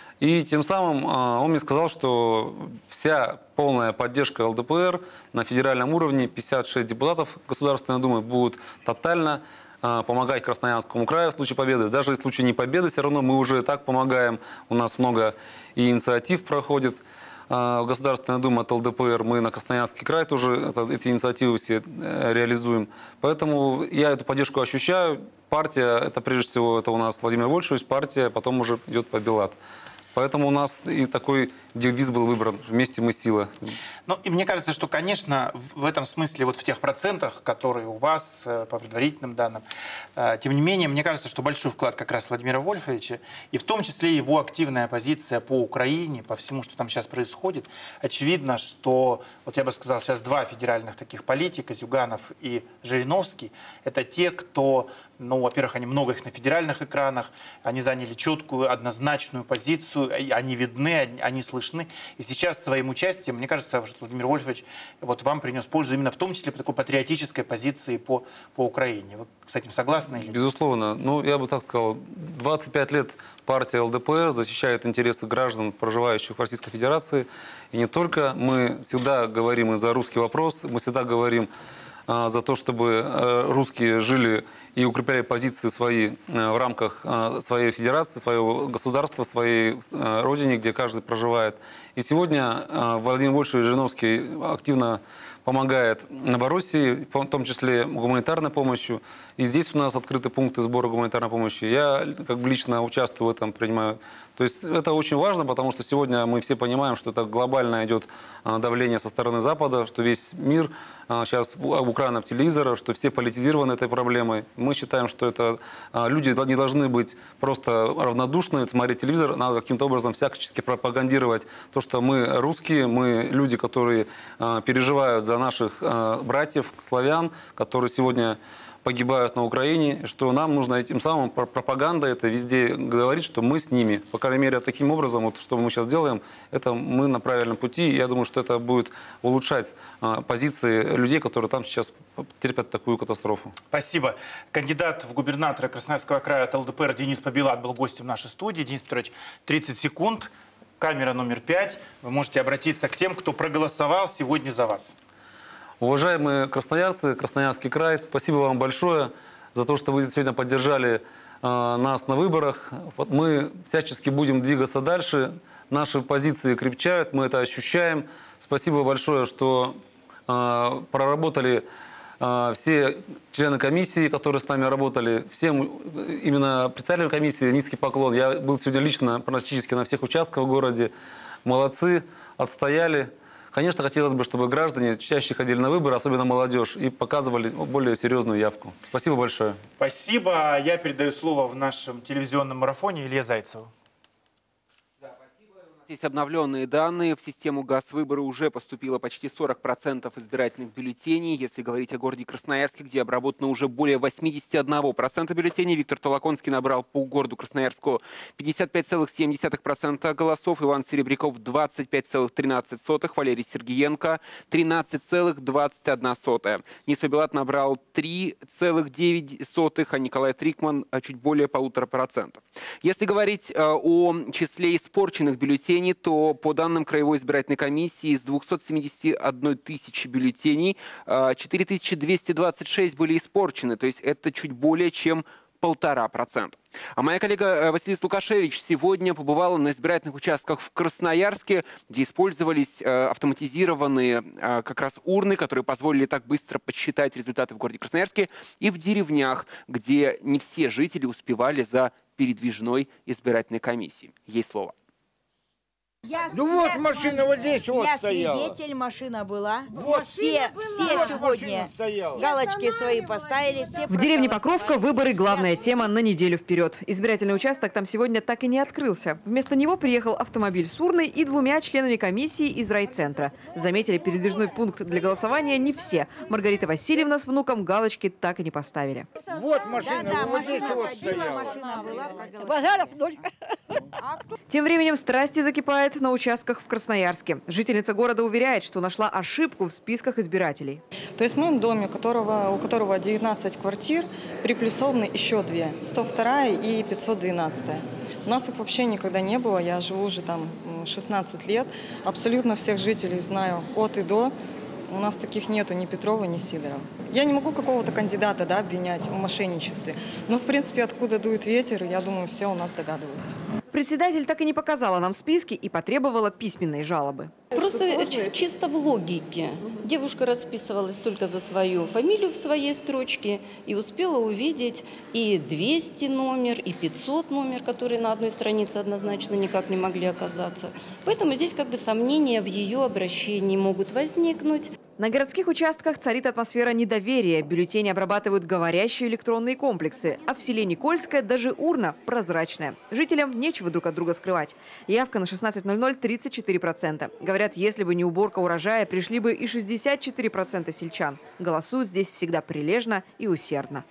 Speaker 8: И тем самым он мне сказал, что вся полная поддержка ЛДПР на федеральном уровне, 56 депутатов Государственной Думы будут тотально помогать Красноярскому краю в случае победы. Даже в случае не победы, все равно мы уже и так помогаем. У нас много и инициатив проходит. Государственная Дума от ЛДПР, мы на Красноярский край тоже эти инициативы все реализуем. Поэтому я эту поддержку ощущаю. Партия, это прежде всего, это у нас Владимир Вольфович, партия, потом уже идет по Белат. Поэтому у нас и такой девиз был выбран «Вместе мы сила».
Speaker 2: Ну, и мне кажется, что, конечно, в этом смысле, вот в тех процентах, которые у вас по предварительным данным, тем не менее, мне кажется, что большой вклад как раз Владимира Вольфовича, и в том числе его активная позиция по Украине, по всему, что там сейчас происходит. Очевидно, что, вот я бы сказал, сейчас два федеральных таких политика, Зюганов и Жириновский, это те, кто, ну, во-первых, они много их на федеральных экранах, они заняли четкую, однозначную позицию, они видны, они слышны. И сейчас своим участием, мне кажется, что Владимир Вольфович вот вам принес пользу именно в том числе по такой патриотической позиции по Украине. Вы с этим согласны? Или...
Speaker 8: Безусловно. Ну, я бы так сказал, 25 лет партия ЛДПР защищает интересы граждан, проживающих в Российской Федерации. И не только. Мы всегда говорим и за русский вопрос, мы всегда говорим за то, чтобы русские жили и укрепляли позиции свои в рамках своей федерации, своего государства, своей родине, где каждый проживает. И сегодня Владимир Вольфович Жириновский активно помогает Новороссии, в том числе гуманитарной помощью. И здесь у нас открыты пункты сбора гуманитарной помощи. Я как бы лично участвую в этом, принимаю. То есть это очень важно, потому что сегодня мы все понимаем, что это глобально идет давление со стороны Запада, что весь мир сейчас в экранах телевизора, что все политизированы этой проблемой. Мы считаем, что это люди не должны быть просто равнодушны, смотреть телевизор, надо каким-то образом всячески пропагандировать то, что мы русские, мы люди, которые переживают за наших братьев, славян, которые сегодня погибают на Украине, что нам нужно этим самым, пропаганда это везде говорит, что мы с ними. По крайней мере, таким образом, вот, что мы сейчас делаем, это мы на правильном пути. И я думаю, что это будет улучшать позиции людей, которые там сейчас терпят такую катастрофу.
Speaker 2: Спасибо. Кандидат в губернаторы Красноярского края от ЛДПР Денис Побилат был гостем нашей студии. Денис Петрович, 30 секунд. Камера номер 5. Вы можете обратиться к тем, кто проголосовал сегодня за вас.
Speaker 8: Уважаемые красноярцы, Красноярский край, спасибо вам большое за то, что вы сегодня поддержали нас на выборах. Мы всячески будем двигаться дальше. Наши позиции крепчают, мы это ощущаем. Спасибо большое, что проработали все члены комиссии, которые с нами работали. Всем, именно представителям комиссии, низкий поклон. Я был сегодня лично практически на всех участках в городе. Молодцы, отстояли. Конечно, хотелось бы, чтобы граждане чаще ходили на выборы, особенно молодежь, и показывали более серьезную явку. Спасибо большое.
Speaker 2: Спасибо. Я передаю слово в нашем телевизионном марафоне Илье Зайцеву. Да, спасибо.
Speaker 1: Здесь обновленные данные. В систему ГАЗ-выборы уже поступило почти 40% избирательных бюллетеней. Если говорить о городе Красноярске, где обработано уже более 81% бюллетеней, Виктор Толоконский набрал по городу Красноярску 55,7% голосов, Иван Серебряков 25,13%, Валерий Сергиенко 13,21%. Низ Белат набрал 3,9%, а Николай Трикман чуть более 1,5%. Если говорить о числе испорченных бюллетеней, то по данным Краевой избирательной комиссии из 271 тысячи бюллетеней 4226 были испорчены, то есть это чуть более чем 1,5%. А моя коллега Василиса Лукашевич сегодня побывала на избирательных участках в Красноярске, где использовались автоматизированные как раз урны, которые позволили так быстро подсчитать результаты в городе Красноярске, и в деревнях, где не все жители успевали за передвижной избирательной комиссией. Ей слово.
Speaker 9: Вот машина вот здесь вот стояла.
Speaker 10: Я свидетель, машина была.
Speaker 9: Вот
Speaker 10: все сегодня галочки свои поставили. Все
Speaker 11: в деревне Покровка выборы – главная тема на неделю вперед. Избирательный участок там сегодня так и не открылся. Вместо него приехал автомобиль с урной и 2 членами комиссии из райцентра. Заметили, передвижной пункт для голосования не все. Маргарита Васильевна с внуком галочки так и не поставили.
Speaker 9: Вот машина, вот здесь вот стояла.
Speaker 11: Тем временем страсти закипают на участках в Красноярске. Жительница города уверяет, что нашла ошибку в списках избирателей.
Speaker 12: То есть в моем доме, у которого 19 квартир, приплюсованы еще 2. 102 и 512. У нас их вообще никогда не было. Я живу уже там 16 лет. Абсолютно всех жителей знаю от и до. У нас таких нету ни Петрова, ни Сидорова. Я не могу какого-то кандидата обвинять в мошенничестве. Но, в принципе, откуда дует ветер, я думаю, все у нас догадываются.
Speaker 11: Председатель так и не показала нам списки и потребовала письменной жалобы.
Speaker 13: Просто чисто в логике. Девушка расписывалась только за свою фамилию в своей строчке и успела увидеть и 200 номер, и 500 номер, которые на одной странице однозначно никак не могли оказаться. Поэтому здесь сомнения в ее обращении могут возникнуть.
Speaker 11: На городских участках царит атмосфера недоверия. Бюллетени обрабатывают говорящие электронные комплексы. А в селе Никольское даже урна прозрачная. Жителям нечего друг от друга скрывать. Явка на 16:00 34%. Говорят, если бы не уборка урожая, пришли бы и 64% сельчан. Голосуют здесь всегда прилежно и усердно.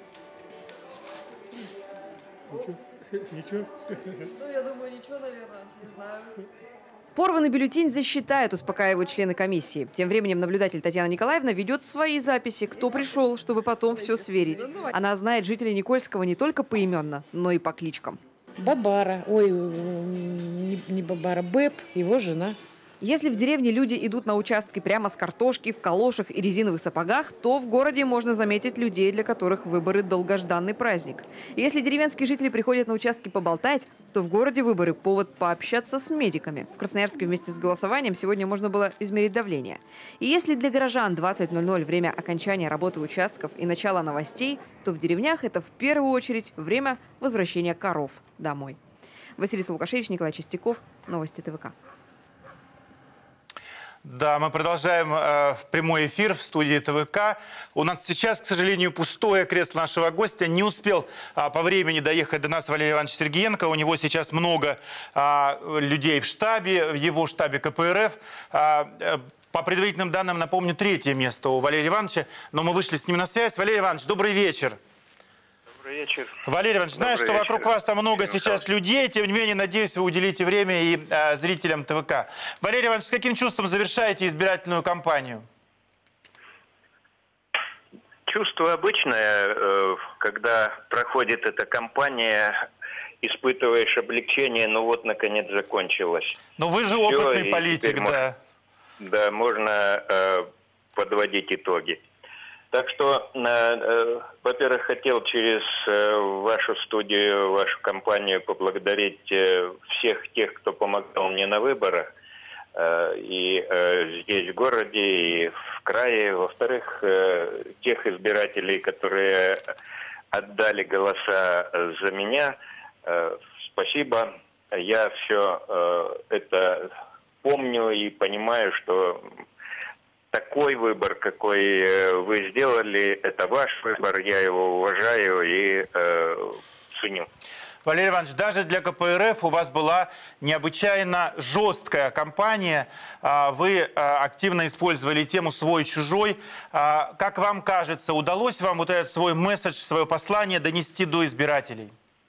Speaker 14: Ничего?
Speaker 11: Ну, я думаю, ничего, наверное, не знаю. Порванный бюллетень засчитают, успокаивают члены комиссии. Тем временем наблюдатель Татьяна Николаевна ведет свои записи, кто пришел, чтобы потом все сверить. Она знает жителей Никольского не только поименно, но и по кличкам.
Speaker 15: Бабара, не Бабара, Бэб, его жена.
Speaker 11: Если в деревне люди идут на участки прямо с картошки, в калошах и резиновых сапогах, то в городе можно заметить людей, для которых выборы – долгожданный праздник. И если деревенские жители приходят на участки поболтать, то в городе выборы – повод пообщаться с медиками. В Красноярске вместе с голосованием сегодня можно было измерить давление. И если для горожан 20:00 время окончания работы участков и начала новостей, то в деревнях это в первую очередь время возвращения коров домой. Василиса Лукашевич, Николай Чистяков, Новости ТВК.
Speaker 2: Да, мы продолжаем прямой эфир в студии ТВК. У нас сейчас, к сожалению, пустое кресло нашего гостя. Не успел по времени доехать до нас Валерий Иванович Сергиенко. У него сейчас много людей в штабе, в его штабе КПРФ. По предварительным данным, напомню, 3-е место у Валерия Ивановича. Но мы вышли с ним на связь. Валерий Иванович, добрый вечер.
Speaker 16: Добрый вечер.
Speaker 2: Валерий Иванович, знаю, что вокруг вас там много сейчас людей, тем не менее, надеюсь, вы уделите время и зрителям ТВК. Валерий Иванович, с каким чувством завершаете избирательную кампанию?
Speaker 16: Чувство обычное, когда проходит эта кампания, испытываешь облегчение, ну вот, наконец, закончилось.
Speaker 2: Но вы же опытный политик, да.
Speaker 16: Да, можно подводить итоги. Так что, во-первых, хотел через вашу студию, вашу компанию поблагодарить всех тех, кто помогал мне на выборах. И здесь, в городе, и в крае. Во-вторых, тех избирателей, которые отдали голоса за меня. Спасибо. Я все это помню и понимаю, что такой выбор, какой вы сделали, это ваш выбор, я его уважаю и ценю.
Speaker 2: Валерий Иванович, даже для КПРФ у вас была необычайно жесткая кампания. Вы активно использовали тему «свой-чужой». Как вам кажется, удалось вам вот этот свой месседж, свое послание донести до избирателей?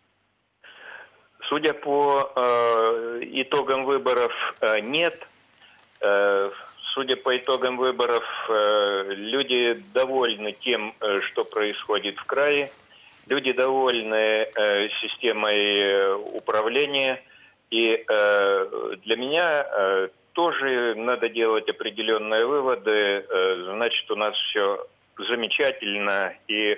Speaker 16: Судя по итогам выборов, нет. Судя по итогам выборов, люди довольны тем, что происходит в крае. Люди довольны системой управления. И для меня тоже надо делать определенные выводы. Значит, у нас все замечательно. И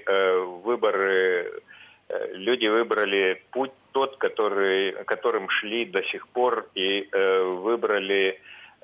Speaker 16: люди выбрали путь тот, которым шли до сих пор. И выбрали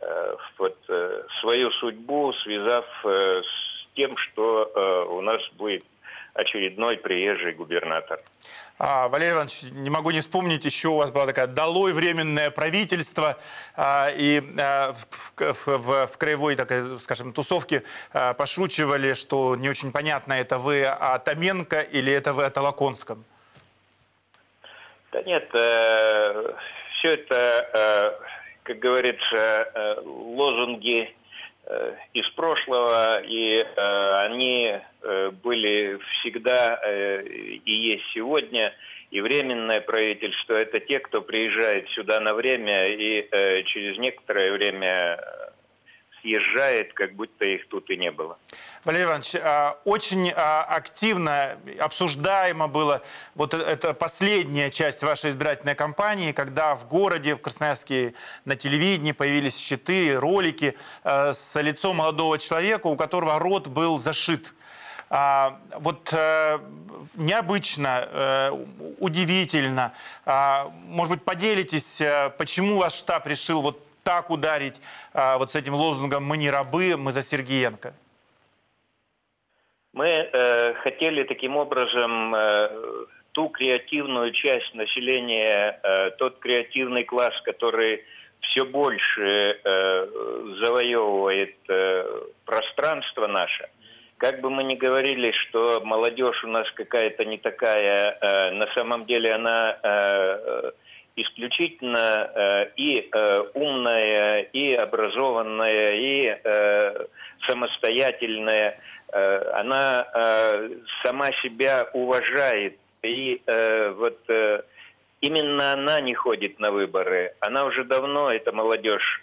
Speaker 16: свою судьбу, связав с тем, что у нас будет очередной приезжий губернатор.
Speaker 2: Валерий Иванович, не могу не вспомнить, еще у вас была такая «долой временное правительство», и в краевой, такой, скажем, тусовке пошучивали, что не очень понятно, это вы о Томенко или это вы о Толоконском?
Speaker 16: Да нет, все это, как говорится, лозунги из прошлого, и они были всегда и есть сегодня. И временное правительство – это те, кто приезжает сюда на время и через некоторое время съезжает, как будто их тут и не было.
Speaker 2: Валерий Иванович, очень активно обсуждаемо было вот эта последняя часть вашей избирательной кампании, когда в городе, в Красноярске, на телевидении появились щиты, ролики с лицом молодого человека, у которого рот был зашит. Вот необычно, удивительно. Может быть, поделитесь, почему ваш штаб решил вот так ударить вот с этим лозунгом «Мы не рабы, мы за Сергеенко»?
Speaker 16: Мы хотели таким образом ту креативную часть населения, тот креативный класс, который все больше завоевывает пространство наше. Как бы мы ни говорили, что молодежь у нас какая-то не такая, на самом деле она исключительно и умная, и образованная, и самостоятельная. Она сама себя уважает. И именно она не ходит на выборы. Она уже давно, эта молодежь,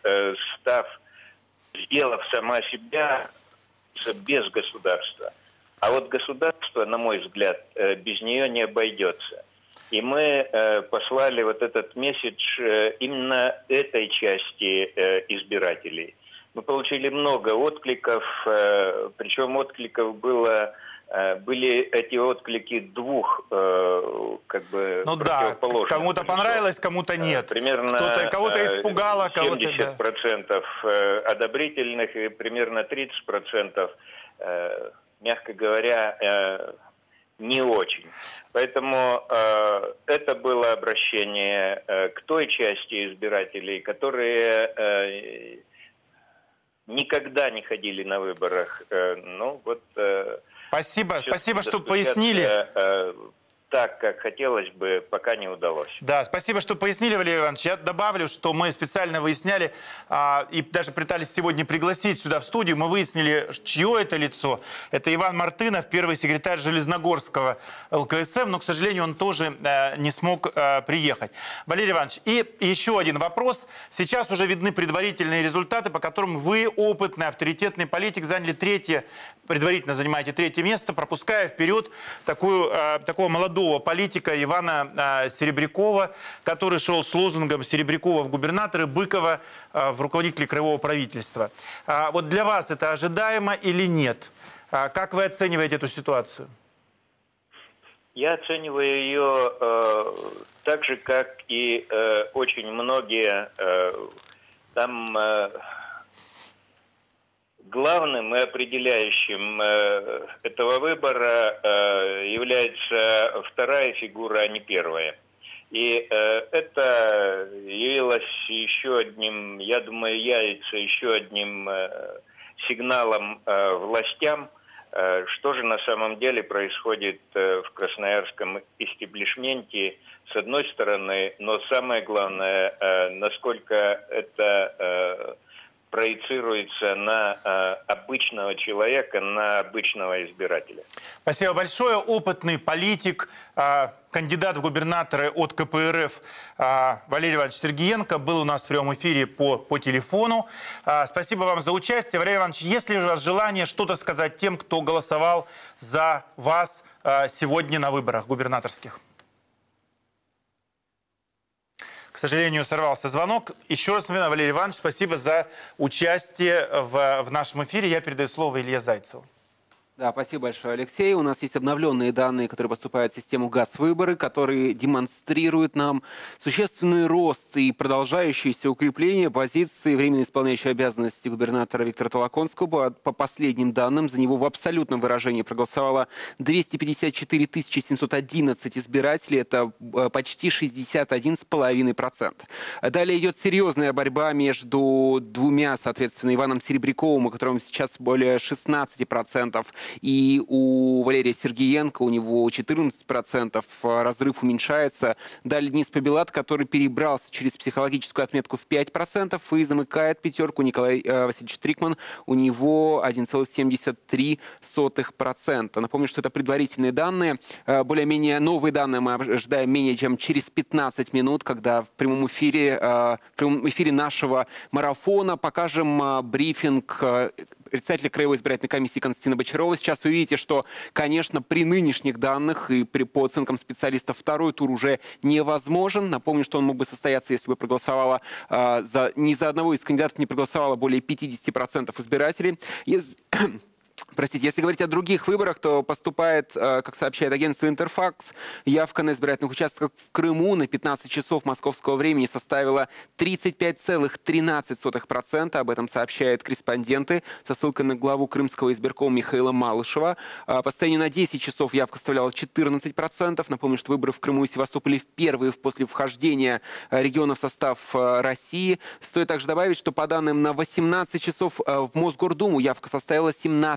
Speaker 16: сделав сама себя без государства. А вот государство, на мой взгляд, без нее не обойдется. И мы послали вот этот месседж именно этой части избирателей. Мы получили много откликов, причем откликов были эти отклики двух как бы противоположных.
Speaker 2: Да, кому-то понравилось, кому-то нет.
Speaker 16: Примерно
Speaker 2: кого-то испугало, кого-то
Speaker 16: 70% одобрительных и примерно 30%, мягко говоря, не очень. Поэтому это было обращение к той части избирателей, которые никогда не ходили на выборах.
Speaker 2: Спасибо, что пояснили.
Speaker 16: Так, как хотелось бы, пока не удалось.
Speaker 2: Да, спасибо, что пояснили, Валерий Иванович. Я добавлю, что мы специально выясняли и даже пытались сегодня пригласить сюда в студию. Мы выяснили, чье это лицо. Это Иван Мартынов, первый секретарь Железногорского ЛКСМ, но, к сожалению, он тоже не смог приехать. Валерий Иванович, и еще один вопрос. Сейчас уже видны предварительные результаты, по которым вы, опытный, авторитетный политик, предварительно занимаете третье место, пропуская вперед такого молодого политика Ивана Серебрякова, который шел с лозунгом Серебрякова в губернаторы, Быкова в руководители краевого правительства. Вот для вас это ожидаемо или нет? Как вы оцениваете эту ситуацию?
Speaker 16: Я оцениваю ее так же, как и очень многие. Там главным и определяющим этого выбора является вторая фигура, а не первая. И это явилось еще одним, я думаю, явится еще одним сигналом властям Что же на самом деле происходит в красноярском истеблишменте, с одной стороны, но самое главное, насколько это проецируется на обычного человека, на обычного избирателя.
Speaker 2: Спасибо большое. Опытный политик, кандидат в губернаторы от КПРФ Валерий Иванович Сергиенко был у нас в прямом эфире по телефону. Спасибо вам за участие. Валерий Иванович, есть ли у вас желание что-то сказать тем, кто голосовал за вас сегодня на выборах губернаторских? К сожалению, сорвался звонок. Еще раз, Валерий Иванович, спасибо за участие в нашем эфире. Я передаю слово Илье Зайцеву.
Speaker 1: Да, спасибо большое, Алексей. У нас есть обновленные данные, которые поступают в систему «Газвыборы», которые демонстрируют нам существенный рост и продолжающееся укрепление позиции временно исполняющей обязанности губернатора Виктора Толоконского. По последним данным, за него в абсолютном выражении проголосовало 254 711 избирателей. Это почти 61,5%. Далее идет серьезная борьба между двумя, соответственно, Иваном Серебряковым, у которого сейчас более 16%, и у Валерия Сергиенко, у него 14%, разрыв уменьшается. Далее Денис Побелат, который перебрался через психологическую отметку в 5% и замыкает пятерку. Николай Васильевич Трикман, у него 1,73%. Напомню, что это предварительные данные. Более-менее новые данные мы ожидаем менее чем через 15 минут, когда в прямом эфире нашего марафона покажем брифинг председателя Краевой избирательной комиссии Константина Бочарова. Сейчас вы видите, что, конечно, при нынешних данных и по оценкам специалистов второй тур уже невозможен. Напомню, что он мог бы состояться, если бы проголосовало ни за одного из кандидатов не проголосовало более 50% избирателей. Простите, если говорить о других выборах, то поступает, как сообщает агентство «Интерфакс», явка на избирательных участках в Крыму на 15 часов московского времени составила 35,13%. Об этом сообщают корреспонденты со ссылкой на главу Крымского избиркома Михаила Малышева. По состоянию на 10 часов явка составляла 14%. Напомню, что выборы в Крыму и Севастополе впервые после вхождения региона в состав России. Стоит также добавить, что по данным на 18 часов в Мосгордуму явка составила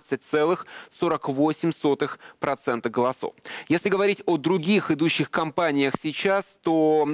Speaker 1: 17,48% голосов. Если говорить о других идущих кампаниях сейчас, то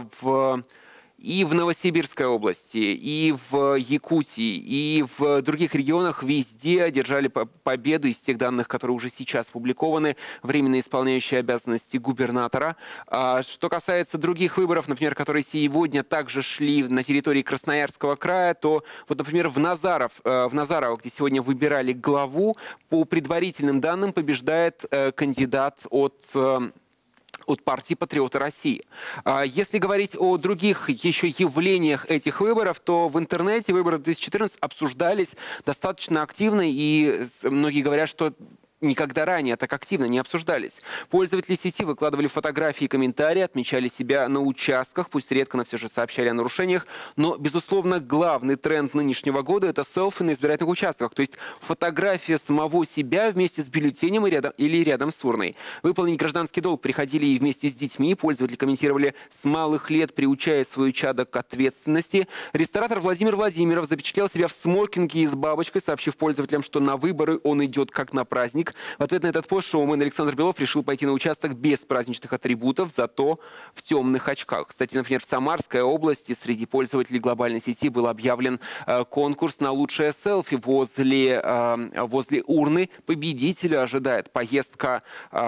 Speaker 1: и в Новосибирской области, и в Якутии, и в других регионах везде одержали победу из тех данных, которые уже сейчас опубликованы, временно исполняющие обязанности губернатора. Что касается других выборов, например, которые сегодня также шли на территории Красноярского края, то вот, например, в Назарово, где сегодня выбирали главу, по предварительным данным побеждает кандидат от партии «Патриоты России». Если говорить о других еще явлениях этих выборов, то в интернете выборы 2014 обсуждались достаточно активно, и многие говорят, что никогда ранее так активно не обсуждались. Пользователи сети выкладывали фотографии и комментарии, отмечали себя на участках, пусть редко, но все же сообщали о нарушениях. Но, безусловно, главный тренд нынешнего года – это селфи на избирательных участках. То есть фотография самого себя вместе с бюллетенем или рядом с урной. Выполнить гражданский долг приходили и вместе с детьми. Пользователи комментировали с малых лет, приучая свое чадо к ответственности. Ресторатор Владимир Владимиров запечатлел себя в смокинге и с бабочкой, сообщив пользователям, что на выборы он идет как на праздник. В ответ на этот пост шоумен Александр Белов решил пойти на участок без праздничных атрибутов, зато в темных очках. Кстати, например, в Самарской области среди пользователей глобальной сети был объявлен конкурс на лучшее селфи. Возле урны победителя ожидает поездка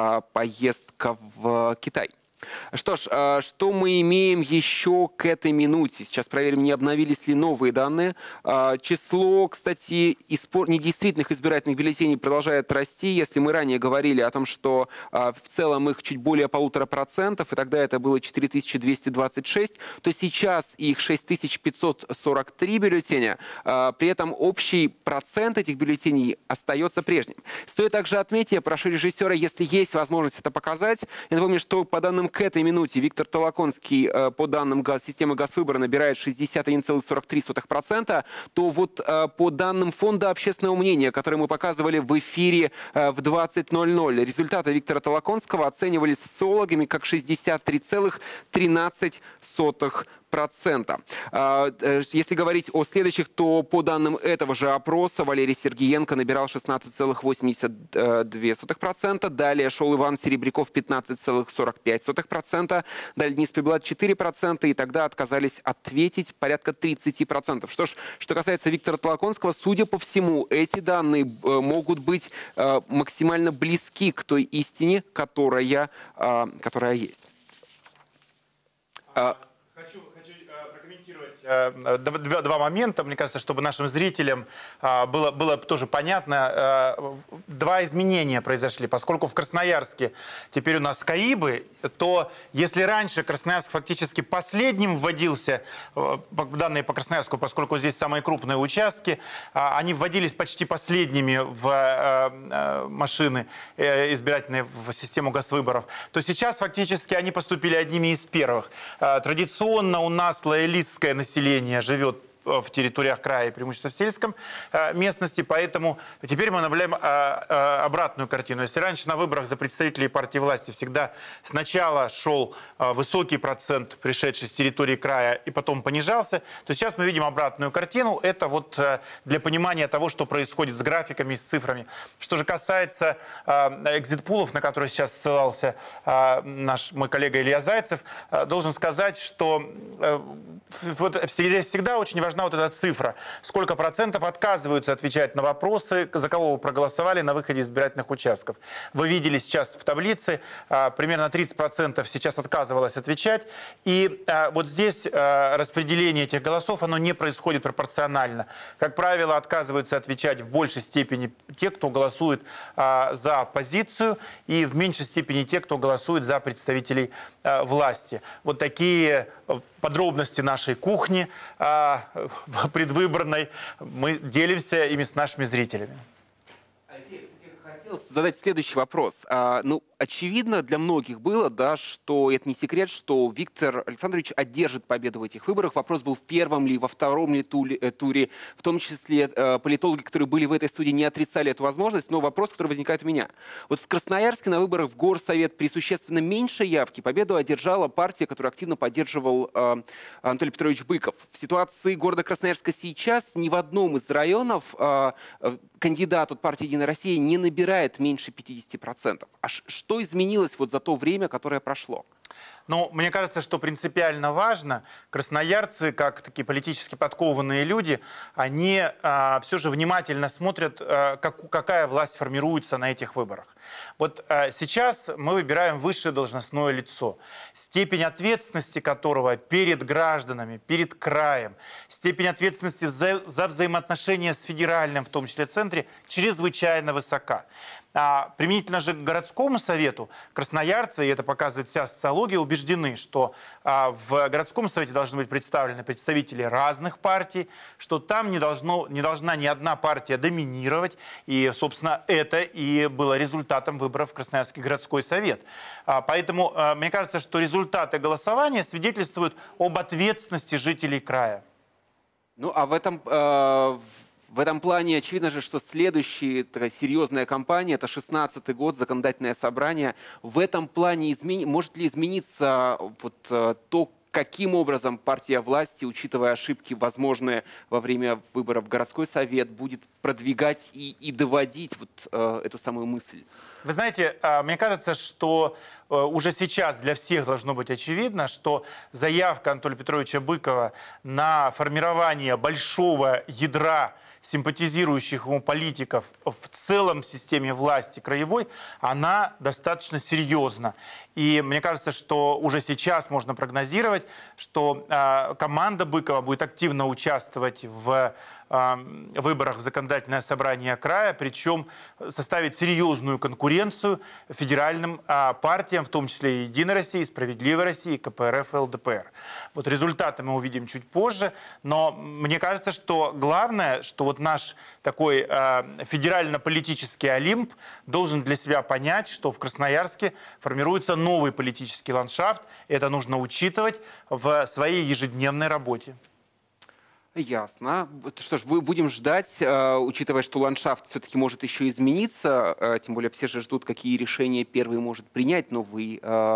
Speaker 1: в Китай. Что ж, что мы имеем еще к этой минуте? Сейчас проверим, не обновились ли новые данные. Число, кстати, недействительных избирательных бюллетеней продолжает расти. Если мы ранее говорили о том, что в целом их чуть более 1,5%, и тогда это было 4226, то сейчас их 6543 бюллетеня. При этом общий процент этих бюллетеней остается прежним. Стоит также отметить, я прошу режиссера, если есть возможность это показать. Я напомню, что по данным к этой минуте Виктор Толоконский по данным системы Газвыбора набирает 61,43%, то вот по данным Фонда общественного мнения, которые мы показывали в эфире в 20:00, результаты Виктора Толоконского оценивали социологами как 63,13%. Если говорить о следующих, то по данным этого же опроса Валерий Сергеенко набирал 16,82%. Далее шел Иван Серебряков 15,45%. Далее Денис Приблад 4%. И тогда отказались ответить порядка 30%. Что ж, что касается Виктора Толоконского, судя по всему, эти данные могут быть максимально близки к той истине, которая есть.
Speaker 2: Хочу прокомментировать два момента. Мне кажется, чтобы нашим зрителям было тоже понятно. Два изменения произошли. Поскольку в Красноярске теперь у нас КАИБы, то если раньше Красноярск фактически последним вводился, данные по Красноярску, поскольку здесь самые крупные участки, они вводились почти последними в машины избирательные в систему госвыборов, то сейчас фактически они поступили одними из первых. Традиционно у нас лоялистское население живет в территориях края, преимущественно в сельском местности, поэтому теперь мы наблюдаем обратную картину. Если раньше на выборах за представителей партии власти всегда сначала шел высокий процент, пришедший с территории края, и потом понижался, то сейчас мы видим обратную картину. Это вот для понимания того, что происходит с графиками, с цифрами. Что же касается экзит-пулов, на которые сейчас ссылался мой коллега Илья Зайцев, должен сказать, что вот здесь всегда очень важно вот эта цифра. Сколько процентов отказываются отвечать на вопросы, за кого вы проголосовали на выходе из избирательных участков. Вы видели сейчас в таблице, примерно 30% сейчас отказывалось отвечать. И вот здесь распределение этих голосов, оно не происходит пропорционально. Как правило, отказываются отвечать в большей степени те, кто голосует за оппозицию, и в меньшей степени те, кто голосует за представителей власти. Вот такие подробности нашей кухни предвыборной мы делимся ими с нашими зрителями.
Speaker 1: Хотел задать следующий вопрос. Ну, очевидно для многих было, да, что это не секрет, что Виктор Александрович одержит победу в этих выборах. Вопрос был в первом ли, во втором ли туре. В том числе политологи, которые были в этой студии, не отрицали эту возможность. Но вопрос, который возникает у меня. Вот в Красноярске на выборах в Горсовет при существенно меньшей явке победу одержала партия, которую активно поддерживал Анатолий Петрович Быков. В ситуации города Красноярска сейчас ни в одном из районов кандидат от партии «Единая Россия» не набирает меньше 50%. А что изменилось вот за то время, которое прошло?
Speaker 2: Ну, мне кажется, что принципиально важно, красноярцы, как такие политически подкованные люди, они все же внимательно смотрят, какая власть формируется на этих выборах. Вот сейчас мы выбираем высшее должностное лицо, степень ответственности которого перед гражданами, перед краем, степень ответственности за взаимоотношения с федеральным, в том числе центре, чрезвычайно высока. Применительно же к городскому совету красноярцы, и это показывает вся социология, убеждены, что в городском совете должны быть представлены представители разных партий, что там не должна ни одна партия доминировать. И, собственно, это и было результатом выборов в Красноярский городской совет. Поэтому мне кажется, что результаты голосования свидетельствуют об ответственности жителей края.
Speaker 1: Ну, а в этом плане очевидно же, что следующая такая серьезная кампания, это 16-й год, законодательное собрание. В этом плане может ли измениться вот то, каким образом партия власти, учитывая ошибки, возможные во время выборов в городской совет, будет продвигать и доводить вот эту самую мысль?
Speaker 2: Вы знаете, мне кажется, что уже сейчас для всех должно быть очевидно, что заявка Анатолия Петровича Быкова на формирование большого ядра симпатизирующих ему политиков в целом в системе власти краевой, она достаточно серьезна. И мне кажется, что уже сейчас можно прогнозировать, что команда Быкова будет активно участвовать в выборах в законодательное собрание края, причем составить серьезную конкуренцию федеральным партиям, в том числе и «Единой России», «Справедливой России», КПРФ и ЛДПР. Вот результаты мы увидим чуть позже, но мне кажется, что главное, что вот наш такой федерально-политический Олимп должен для себя понять, что в Красноярске формируется новый политический ландшафт, и это нужно учитывать в своей ежедневной работе.
Speaker 1: Ясно. Что ж, будем ждать, учитывая, что ландшафт все-таки может еще измениться, тем более все же ждут, какие решения первый может принять новый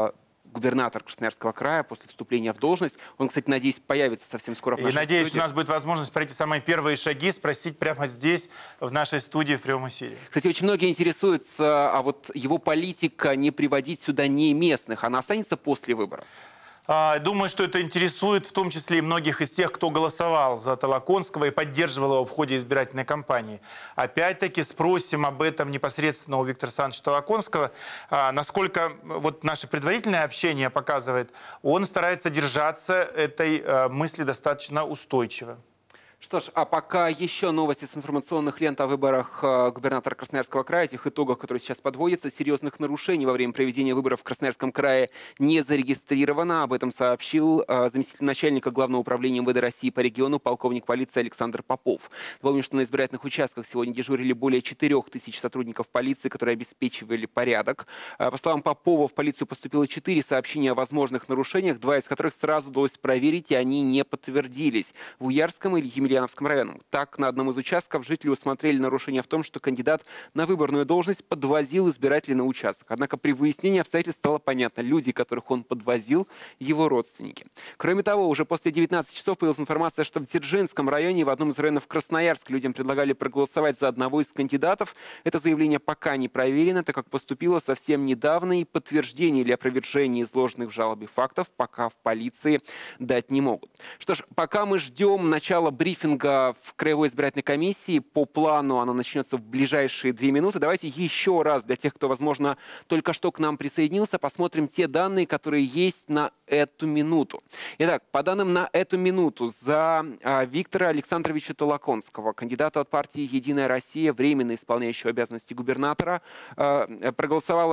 Speaker 1: губернатор Красноярского края после вступления в должность. Он, кстати, надеюсь, появится совсем скоро в нашей студии.
Speaker 2: И надеюсь, у нас будет возможность пройти самые первые шаги, спросить прямо здесь, в нашей студии в прямом эфире.
Speaker 1: Кстати, очень многие интересуются, а вот его политика не приводить сюда не местных, она останется после выборов?
Speaker 2: Думаю, что это интересует в том числе и многих из тех, кто голосовал за Толоконского и поддерживал его в ходе избирательной кампании. Опять-таки спросим об этом непосредственно у Виктора Александровича Толоконского. Насколько вот наше предварительное общение показывает, он старается держаться этой мысли достаточно устойчиво.
Speaker 1: Что ж, а пока еще новости с информационных лент о выборах губернатора Красноярского края, этих итогах, которые сейчас подводятся. Серьезных нарушений во время проведения выборов в Красноярском крае не зарегистрировано. Об этом сообщил заместитель начальника Главного управления МВД России по региону полковник полиции Александр Попов. Помню, что на избирательных участках сегодня дежурили более 4000 сотрудников полиции, которые обеспечивали порядок. По словам Попова, в полицию поступило 4 сообщения о возможных нарушениях, 2 из которых сразу удалось проверить, и они не подтвердились. В Уярском или Емельяновском районе. Так, на одном из участков жители усмотрели нарушение в том, что кандидат на выборную должность подвозил избирателей на участок. Однако при выяснении обстоятельств стало понятно, люди, которых он подвозил, его родственники. Кроме того, уже после 19 часов появилась информация, что в Дзержинском районе в одном из районов Красноярска людям предлагали проголосовать за одного из кандидатов. Это заявление пока не проверено, так как поступило совсем недавно, и подтверждение или опровержение изложенных в жалобе фактов пока в полиции дать не могут. Что ж, пока мы ждем начала брифинга в Краевой избирательной комиссии. По плану она начнется в ближайшие 2 минуты. Давайте еще раз, для тех, кто, возможно, только что к нам присоединился, посмотрим те данные, которые есть на эту минуту. Итак, по данным на эту минуту, за Виктора Александровича Толоконского, кандидата от партии «Единая Россия», временно исполняющего обязанности губернатора, проголосовало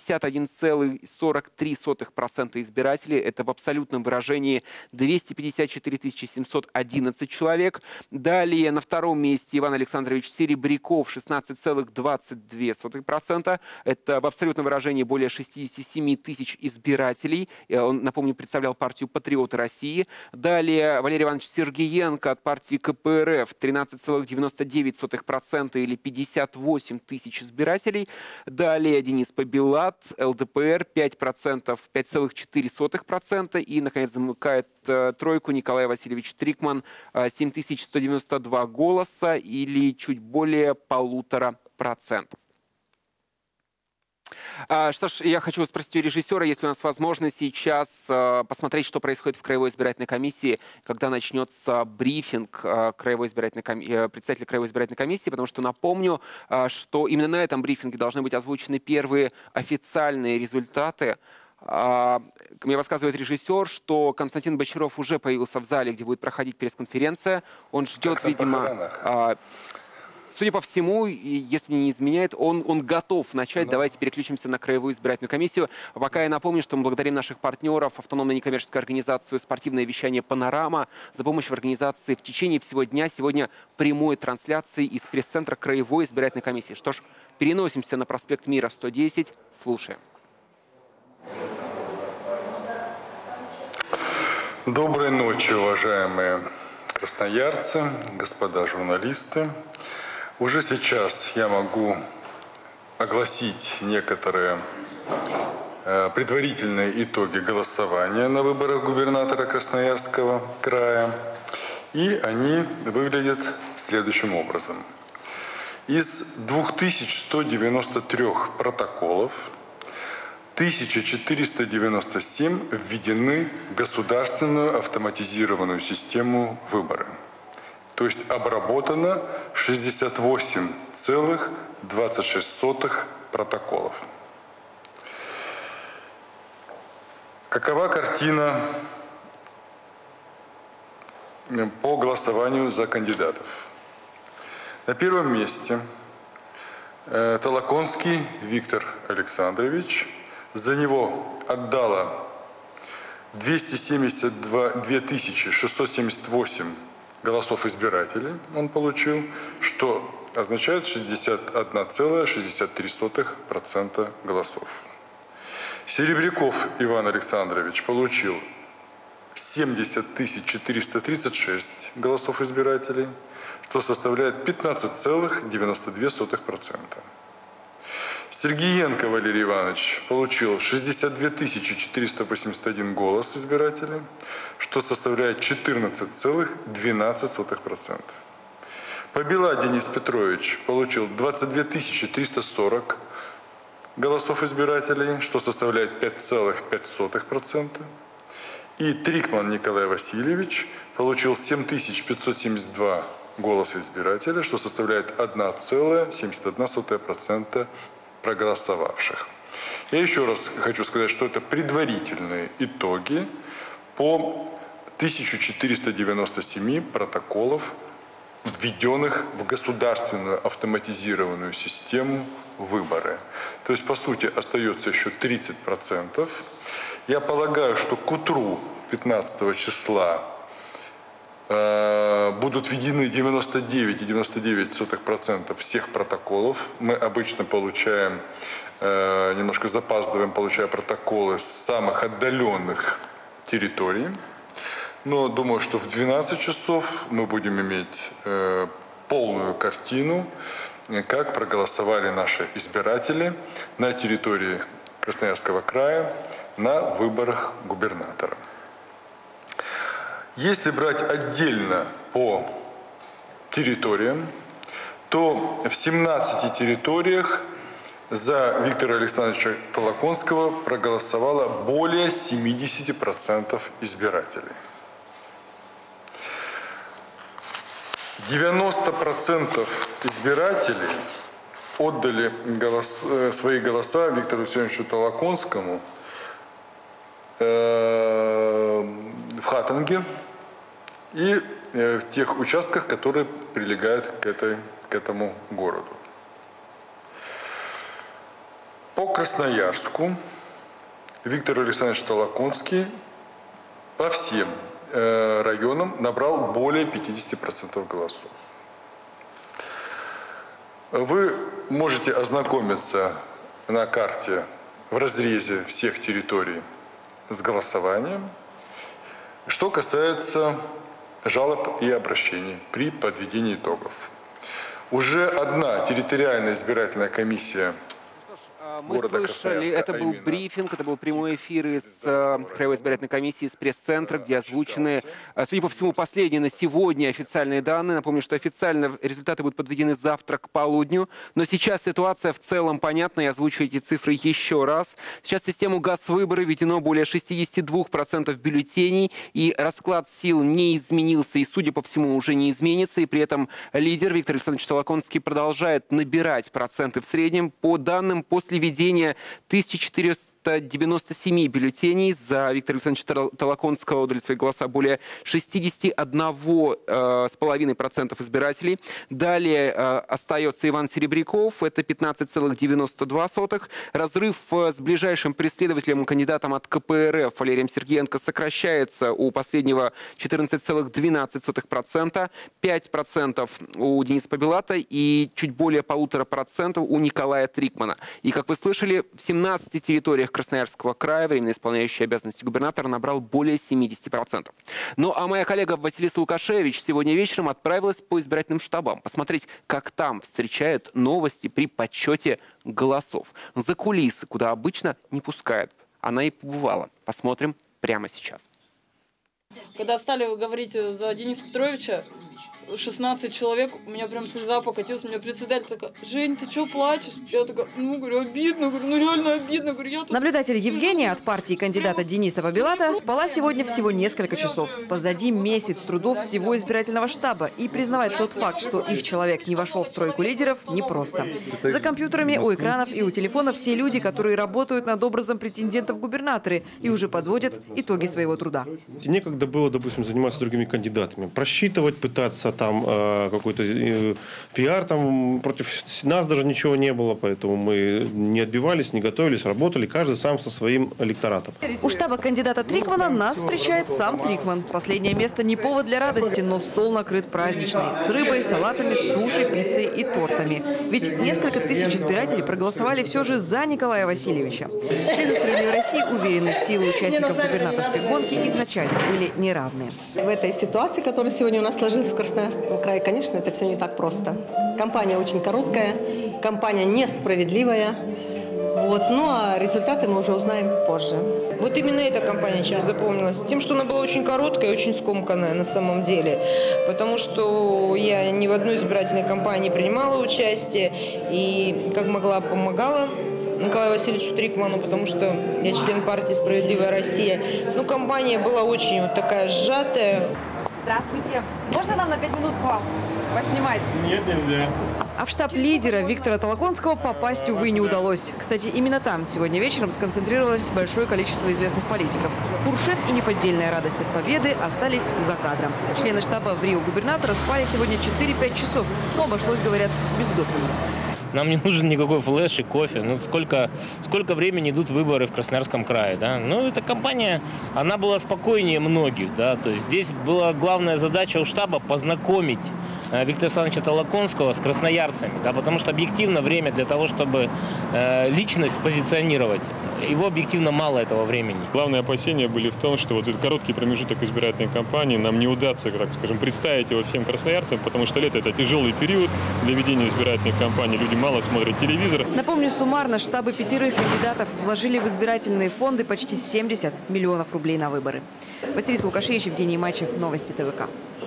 Speaker 1: 61,43% избирателей. Это в абсолютном выражении 254 711 человек. Далее на втором месте Иван Александрович Серебряков, 16,22%. Это в абсолютном выражении более 67 тысяч избирателей. Он, напомню, представлял партию «Патриоты России». Далее Валерий Иванович Сергеенко от партии КПРФ, 13,99% или 58 тысяч избирателей. Далее Денис Побелат, ЛДПР, 5%, 5,4%. И, наконец, замыкает тройку Николай Васильевич Трикман, 7192 голоса или чуть более 1,5%. Что ж, я хочу спросить у режиссера, есть ли у нас возможность сейчас посмотреть, что происходит в Краевой избирательной комиссии, когда начнется брифинг председателя Краевой избирательной комиссии, потому что напомню, что именно на этом брифинге должны быть озвучены первые официальные результаты. Мне рассказывает режиссер, что Константин Бочаров уже появился в зале, где будет проходить пресс-конференция. Он ждет, видимо... Судя по всему, если мне не изменяет, он готов начать. Давайте переключимся на Краевую избирательную комиссию. Пока я напомню, что мы благодарим наших партнеров, автономную некоммерческую организацию «Спортивное вещание Панорама» за помощь в организации в течение всего дня. Сегодня прямой трансляции из пресс-центра Краевой избирательной комиссии. Что ж, переносимся на проспект Мира, 110. Слушаем.
Speaker 14: Доброй ночи, уважаемые красноярцы, господа журналисты. Уже сейчас я могу огласить некоторые предварительные итоги голосования на выборах губернатора Красноярского края. И они выглядят следующим образом. Из 2193 протоколов 1497 введены в государственную автоматизированную систему выбора. То есть обработано 68,26 протоколов. Какова картина по голосованию за кандидатов? На первом месте Толоконский Виктор Александрович. За него отдало 272 678 голосов избирателей он получил, что означает 61,63% голосов. Серебряков Иван Александрович получил 70 436 голосов избирателей, что составляет 15,92%. Сергеенко Валерий Иванович получил 62 481 голос избирателей, что составляет 14,12%. Побила Денис Петрович получил 22 340 голосов избирателей, что составляет 5,5%. И Трикман Николай Васильевич получил 7572 голоса избирателя, что составляет 1,71% проголосовавших. Я еще раз хочу сказать, что это предварительные итоги по 1497 протоколов, введенных в государственную автоматизированную систему выборы. То есть, по сути, остается еще 30%. Я полагаю, что к утру 15 числа будут введены 99,99% всех протоколов. Мы обычно получаем, немножко запаздываем, получая протоколы с самых отдаленных территорий. Но думаю, что в 12 часов мы будем иметь полную картину, как проголосовали наши избиратели на территории Красноярского края на выборах губернатора. Если брать отдельно по территориям, то в 17 территориях за Виктора Александровича Толоконского проголосовало более 70% избирателей. 90% избирателей отдали свои голоса Виктору Александровичу Толоконскому в Хатанге и в тех участках, которые прилегают к этому городу. По Красноярску Виктор Александрович Толоконский по всем районам набрал более 50% голосов. Вы можете ознакомиться на карте в разрезе всех территорий с голосованием. Что касается жалоб и обращений при подведении итогов. Уже одна территориальная избирательная комиссия
Speaker 1: Мы слышали, это был брифинг, это был прямой эфир из Краевой избирательной комиссии, из пресс-центра, где озвучены, судя по всему, последние на сегодня официальные данные. Напомню, что официально результаты будут подведены завтра к полудню. Но сейчас ситуация в целом понятна. Я озвучу эти цифры еще раз. Сейчас в систему ГАЗ-выборы введено более 62% бюллетеней, и расклад сил не изменился, и, судя по всему, уже не изменится. И при этом лидер Виктор Александрович Толоконский продолжает набирать проценты в среднем. По данным, после введения 1497 бюллетеней за Виктора Александровича Толоконского отдали свои голоса более 61,5% избирателей. Далее остается Иван Серебряков, это 15,92%. Разрыв с ближайшим преследователем, кандидатом от КПРФ Валерием Сергеенко, сокращается у последнего 14,12%, 5% у Дениса Побилата и чуть более 1,5% у Николая Трикмана. И, как вы слышали, в 17 территориях Красноярского края временно исполняющий обязанности губернатора набрал более 70%. Ну а моя коллега Василиса Лукашевич сегодня вечером отправилась по избирательным штабам посмотреть, как там встречают новости при подсчете голосов. За кулисы, куда обычно не пускают. Она и побывала. Посмотрим прямо сейчас.
Speaker 17: Когда стали говорить за Дениса Петровича, 16 человек, у меня прям слеза покатилась, у меня председатель такая: Жень, ты что плачешь? Я такая, говорю, обидно, говорю, реально обидно. Говорю, я тут...
Speaker 11: Наблюдатель Евгения от партии кандидата Дениса Побилата спала сегодня всего несколько часов. Позади месяц трудов всего избирательного штаба. И признавать тот факт, что их человек не вошел в тройку лидеров, непросто. За компьютерами, у экранов и у телефонов те люди, которые работают над образом претендентов в губернаторы и уже подводят итоги своего труда.
Speaker 18: Некогда было, допустим, заниматься другими кандидатами. Просчитывать, пытаться там какой-то пиар, там против нас даже ничего не было, поэтому мы не отбивались, не готовились, работали, каждый сам со своим электоратом.
Speaker 11: У штаба кандидата Трикмана нас встречает сам Трикман. Последнее место не повод для радости, но стол накрыт праздничный. С рыбой, салатами, суши, пиццей и тортами. Ведь несколько тысяч избирателей проголосовали все же за Николая Васильевича. Члены «Справедливой России» уверены, силы участников губернаторской гонки изначально были неравные.
Speaker 19: В этой ситуации, которая сегодня у нас сложилась в Красноярском крае, конечно, это все не так просто. Кампания очень короткая, кампания несправедливая. Вот. Ну а результаты мы уже узнаем позже.
Speaker 20: Вот именно эта кампания чем запомнилась? Тем, что она была очень короткая и очень скомканная на самом деле. Потому что я ни в одной избирательной кампании не принимала участие и как могла помогала Николаю Васильевичу Трикману, потому что я член партии «Справедливая Россия». Ну, кампания была очень вот такая сжатая.
Speaker 11: Здравствуйте. Можно нам на 5 минут к вам поснимать?
Speaker 5: Нет, нельзя.
Speaker 11: А в штаб лидера Виктора Толоконского попасть, увы, не удалось. Кстати, именно там сегодня вечером сконцентрировалось большое количество известных политиков. Фуршет и неподдельная радость от победы остались за кадром. Члены штаба в Рио губернатора спали сегодня 4-5 часов, но обошлось, говорят, без допинга.
Speaker 21: Нам не нужен никакой флеш и кофе. Ну, сколько времени идут выборы в Красноярском крае, да? Ну, эта кампания, она была спокойнее многих, да? То есть здесь была главная задача у штаба познакомить Виктора Александровича Толоконского с красноярцами, да? Потому что объективно время для того, чтобы личность позиционировать, его объективно мало этого времени.
Speaker 5: Главные опасения были в том, что вот этот короткий промежуток избирательной кампании нам не удастся, так скажем, представить его всем красноярцам, потому что лето – это тяжелый период для ведения избирательной кампании. Люди мало смотрят телевизор.
Speaker 11: Напомню, суммарно штабы 5 кандидатов вложили в избирательные фонды почти 70 миллионов рублей на выборы. Василий Лукашевич, Евгений Мачев, Новости ТВК.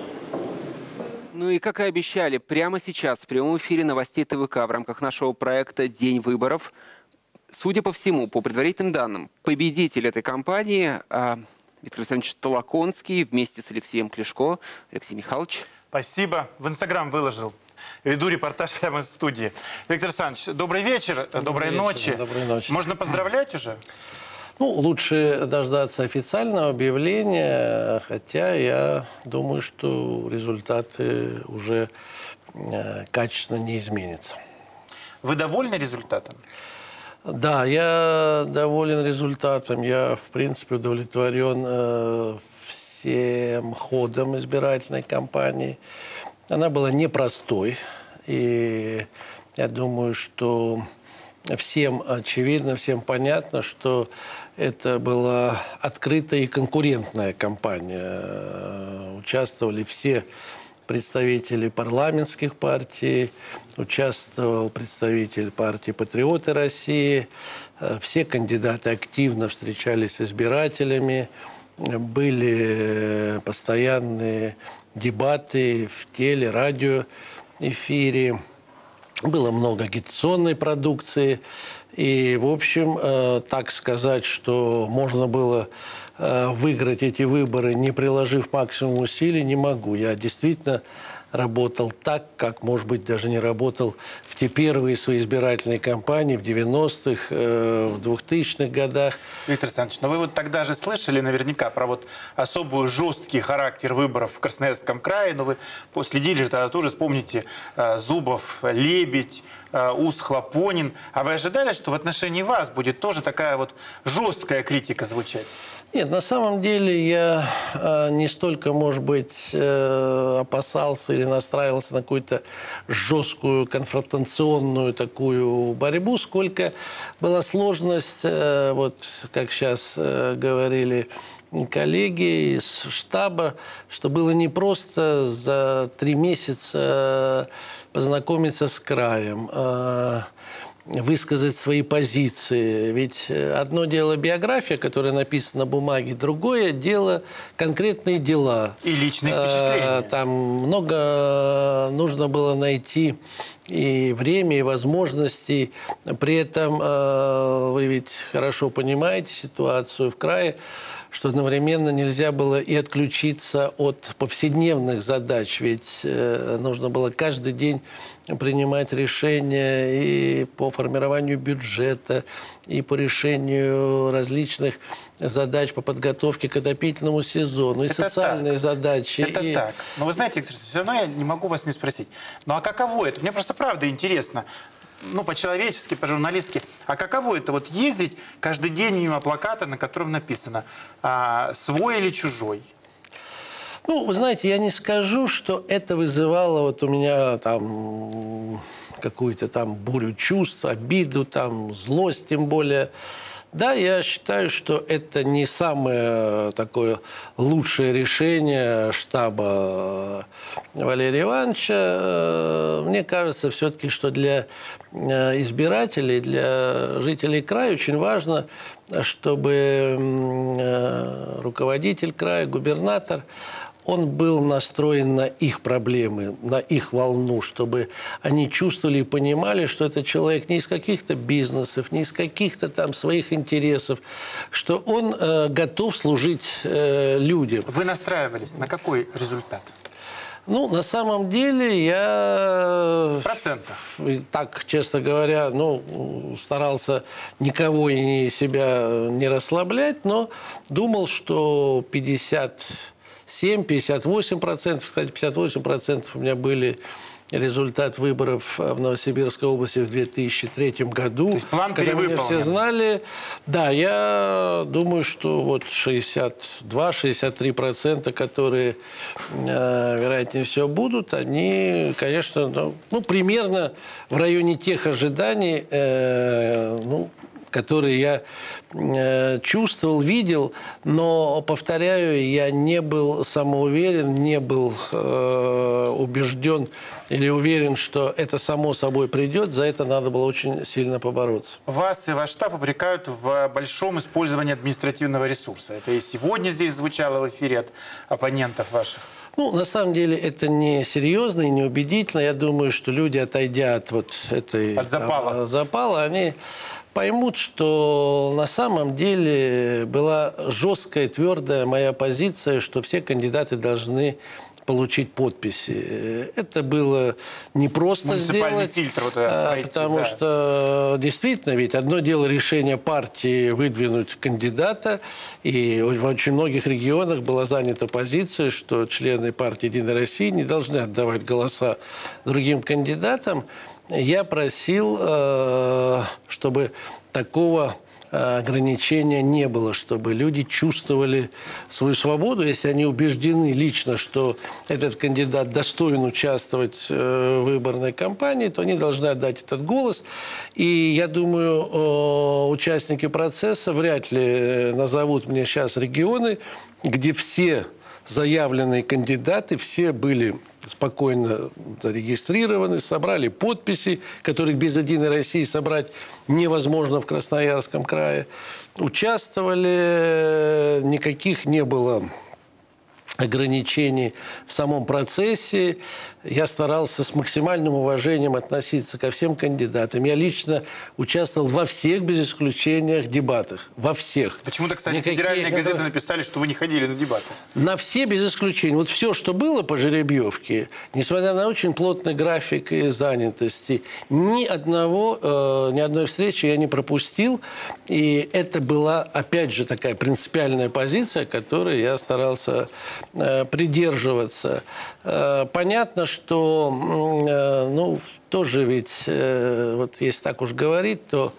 Speaker 1: Ну и, как и обещали, прямо сейчас в прямом эфире новостей ТВК в рамках нашего проекта «День выборов». Судя по всему, по предварительным данным, победитель этой кампании Виктор Александрович Толоконский вместе с Алексеем Клешко. Алексей Михайлович.
Speaker 2: Спасибо. В Инстаграм выложил. Веду репортаж прямо из студии. Виктор Александрович, добрый вечер, доброй ночи.
Speaker 22: Доброй ночи.
Speaker 2: Можно поздравлять уже?
Speaker 22: Ну, лучше дождаться официального объявления, хотя я думаю, что результаты уже качественно не изменятся.
Speaker 2: Вы довольны результатом?
Speaker 22: Да, я доволен результатом. Я, в принципе, удовлетворен всем ходом избирательной кампании. Она была непростой, и я думаю, что всем очевидно, всем понятно, что это была открытая и конкурентная кампания. Участвовали все представители парламентских партий, участвовал представитель партии «Патриоты России». Все кандидаты активно встречались с избирателями, были постоянные дебаты в теле-, радиоэфире. Было много агитационной продукции. И, в общем, так сказать, что можно было выиграть эти выборы, не приложив максимум усилий, не могу. Я действительно работал так, как, может быть, даже не работал в те первые свои избирательные кампании в 90-х, в 2000-х годах.
Speaker 2: Виктор Александрович, но вы вот тогда же слышали наверняка про вот особый жесткий характер выборов в Красноярском крае, но вы следили же тогда тоже, вспомните, Зубов, Лебедь, Ус, Хлопонин. А вы ожидали, что в отношении вас будет тоже такая вот жесткая критика звучать?
Speaker 22: Нет, на самом деле я не столько, может быть, опасался или настраивался на какую-то жесткую конфронтационную такую борьбу, сколько была сложность, вот как сейчас говорили коллеги из штаба, что было не просто за 3 месяца познакомиться с краем, высказать свои позиции. Ведь одно дело биография, которая написана на бумаге, другое дело конкретные дела.
Speaker 2: И личные впечатления.
Speaker 22: Там много нужно было найти и время, и возможности. При этом вы ведь хорошо понимаете ситуацию в крае, что одновременно нельзя было и отключиться от повседневных задач, ведь нужно было каждый день принимать решения и по формированию бюджета, и по решению различных задач по подготовке к отопительному сезону, и это социальные задачи.
Speaker 2: Это так. Но вы знаете, Виктор, все равно я не могу вас не спросить. Ну а каково это? Мне просто правда интересно. Ну, по-человечески, по-журналистски. А каково это вот ездить каждый день мимо плаката, на котором написано «свой или чужой»?
Speaker 22: Ну, вы знаете, я не скажу, что это вызывало вот у меня там какую-то там бурю чувств, обиду, там, злость тем более. Да, я считаю, что это не самое такое лучшее решение штаба Валерия Ивановича. Мне кажется, все-таки, что для избирателей, для жителей края очень важно, чтобы руководитель края, губернатор, он был настроен на их проблемы, на их волну, чтобы они чувствовали и понимали, что это человек не из каких-то бизнесов, не из каких-то там своих интересов, что он готов служить людям.
Speaker 2: Вы настраивались на какой результат?
Speaker 22: Ну, на самом деле, я...
Speaker 2: Процентов.
Speaker 22: Так, честно говоря, старался никого и себя не расслаблять, но думал, что 58%, кстати, 58% у меня были результат выборов в Новосибирской области в 2003 году. То есть
Speaker 2: план
Speaker 22: когда меня все знали. Да, я думаю, что вот 62-63%, которые, вероятнее всего, будут, они, конечно, примерно в районе тех ожиданий, которые я чувствовал, видел, но, повторяю, я не был самоуверен, не был убежден или уверен, что это само собой придет. За это надо было очень сильно побороться.
Speaker 2: Вас и ваш штаб упрекают в большом использовании административного ресурса. Это и сегодня здесь звучало в эфире от оппонентов ваших.
Speaker 22: На самом деле это не серьезно и не убедительно. Я думаю, что люди, отойдя от вот этой запала, они поймут, что на самом деле была жесткая, твердая моя позиция, что все кандидаты должны получить подписи. Это было непросто сделать,
Speaker 2: фильтр,
Speaker 22: потому что действительно, ведь одно дело решение партии выдвинуть кандидата, и в очень многих регионах была занята позиция, что члены партии «Единая Россия» не должны отдавать голоса другим кандидатам. Я просил, чтобы такого ограничения не было, чтобы люди чувствовали свою свободу, если они убеждены лично, что этот кандидат достоин участвовать в выборной кампании, то они должны отдать этот голос. И я думаю, участники процесса вряд ли назовут мне сейчас регионы, где все заявленные кандидаты, все были спокойно зарегистрированы, собрали подписи, которых без «Единой России» собрать невозможно в Красноярском крае. Участвовали, никаких не было ограничений в самом процессе. Я старался с максимальным уважением относиться ко всем кандидатам. Я лично участвовал во всех, без исключения, дебатах. Во всех.
Speaker 2: Почему-то, кстати, федеральные газеты написали, что вы не ходили на дебаты.
Speaker 22: На все, без исключения. Вот все, что было по жеребьевке, несмотря на очень плотный график и занятости, ни одной встречи я не пропустил. И это была, опять же, такая принципиальная позиция, которой я старался придерживаться. Понятно, что тоже ведь, вот если так уж говорить, то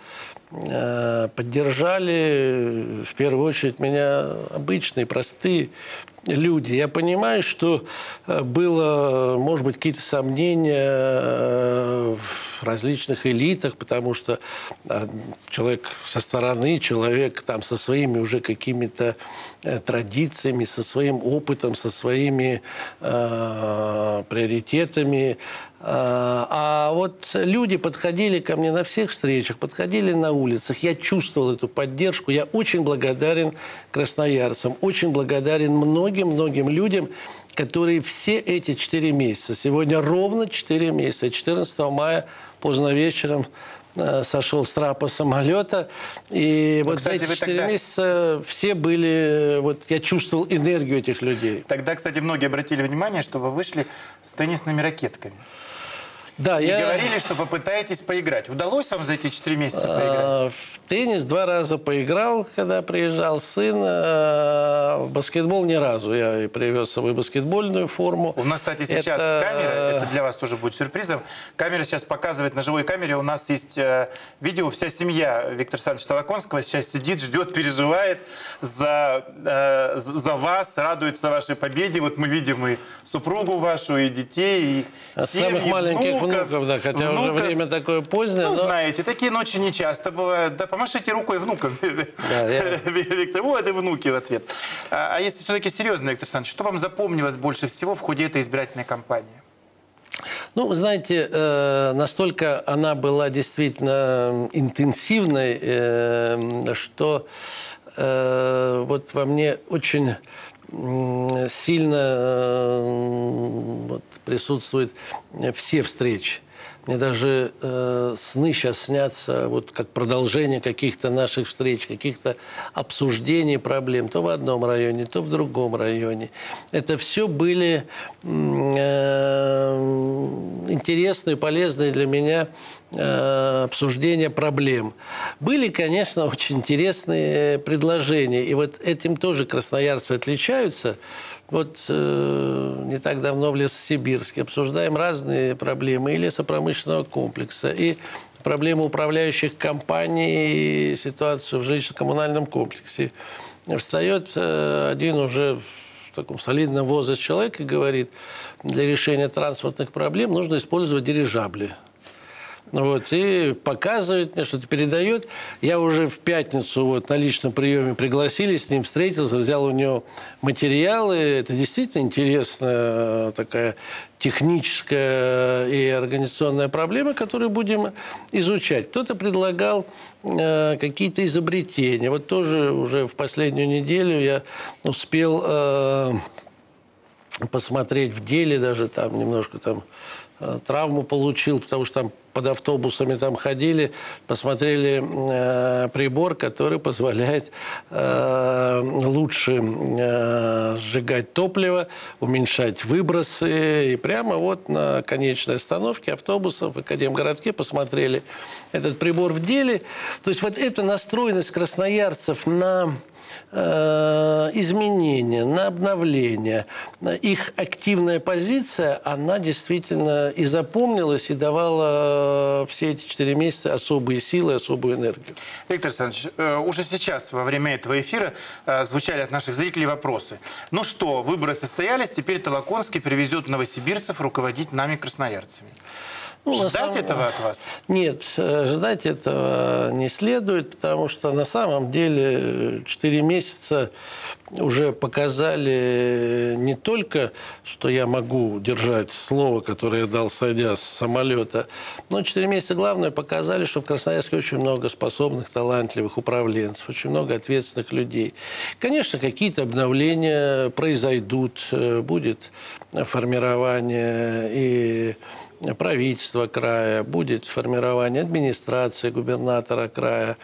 Speaker 22: поддержали в первую очередь меня обычные, простые люди. Я понимаю, что было, может быть, какие-то сомнения в различных элитах, потому что человек со стороны, человек там со своими уже какими-то традициями, со своим опытом, со своими приоритетами. А вот люди подходили ко мне на всех встречах, подходили на улицах. Я чувствовал эту поддержку. Я очень благодарен красноярцам, очень благодарен многим людям, которые все эти 4 месяца, сегодня ровно 4 месяца, 14 мая поздно вечером сошел с трапа самолета. И вот за эти 4 месяца все были... Вот я чувствовал энергию этих людей.
Speaker 2: Тогда, кстати, многие обратили внимание, что вы вышли с теннисными ракетками.
Speaker 22: Да,
Speaker 2: и говорили, что попытаетесь поиграть. Удалось вам за эти 4 месяца поиграть?
Speaker 22: В теннис 2 раза поиграл, когда приезжал сын. В баскетбол ни разу. Я привез с собой баскетбольную форму.
Speaker 2: У нас, кстати, сейчас камера, это для вас тоже будет сюрпризом. Камера сейчас показывает, на живой камере у нас есть видео. Вся семья Виктора Александровича Толоконского сейчас сидит, ждет, переживает за вас, радуется вашей победе. Вот мы видим и супругу вашу, и детей, и
Speaker 22: от самых маленьких внуков, да, хотя
Speaker 2: внуков.
Speaker 22: уже время такое позднее.
Speaker 2: Ну,
Speaker 22: но...
Speaker 2: знаете, такие ночи не часто бывают. Да, помашите рукой внукам, Виктор. Вот и внуки в ответ. А если все-таки серьезно, Виктор Александрович, что вам запомнилось больше всего в ходе этой избирательной кампании?
Speaker 22: Ну, вы знаете, настолько она была действительно интенсивной, что вот во мне очень сильно вот, присутствуют все встречи. Мне даже сны сейчас снятся вот как продолжение каких-то наших встреч, каких-то обсуждений проблем, то в одном районе, то в другом районе. Это все были интересные, полезные для меня обсуждения проблем. Были, конечно, очень интересные предложения. И вот этим тоже красноярцы отличаются. Вот не так давно в Лесосибирске обсуждаем разные проблемы и лесопромышленного комплекса, и проблемы управляющих компаний, и ситуацию в жилищно-коммунальном комплексе. Встает один уже в таком солидном возрасте человек и говорит, для решения транспортных проблем нужно использовать дирижабли. Вот, и показывает мне, что-то передает. Я уже в пятницу вот, на личном приеме пригласили, с ним встретился, взял у него материалы. Это действительно интересная такая техническая и организационная проблема, которую будем изучать. Кто-то предлагал какие-то изобретения. Вот тоже уже в последнюю неделю я успел посмотреть в деле, даже там немножко там травму получил, потому что там под автобусами там ходили, посмотрели прибор, который позволяет лучше сжигать топливо, уменьшать выбросы. И прямо вот на конечной остановке автобусов в Академгородке посмотрели этот прибор в деле. То есть вот эта настроенность красноярцев на изменения, на обновление. Их активная позиция, она действительно и запомнилась, и давала все эти 4 месяца особые силы, особую энергию.
Speaker 2: Виктор Александрович, уже сейчас, во время этого эфира, звучали от наших зрителей вопросы. Ну что, выборы состоялись, теперь Толоконский привезет новосибирцев руководить нами, красноярцами. Ну, ждать этого от вас?
Speaker 22: Нет, ждать этого не следует, потому что на самом деле 4 месяца уже показали не только, что я могу держать слово, которое я дал, сойдя с самолета, но 4 месяца, главное, показали, что в Красноярске очень много способных, талантливых управленцев, очень много ответственных людей. Конечно, какие-то обновления произойдут, будет формирование и правительства края, будет формирование администрации губернатора края,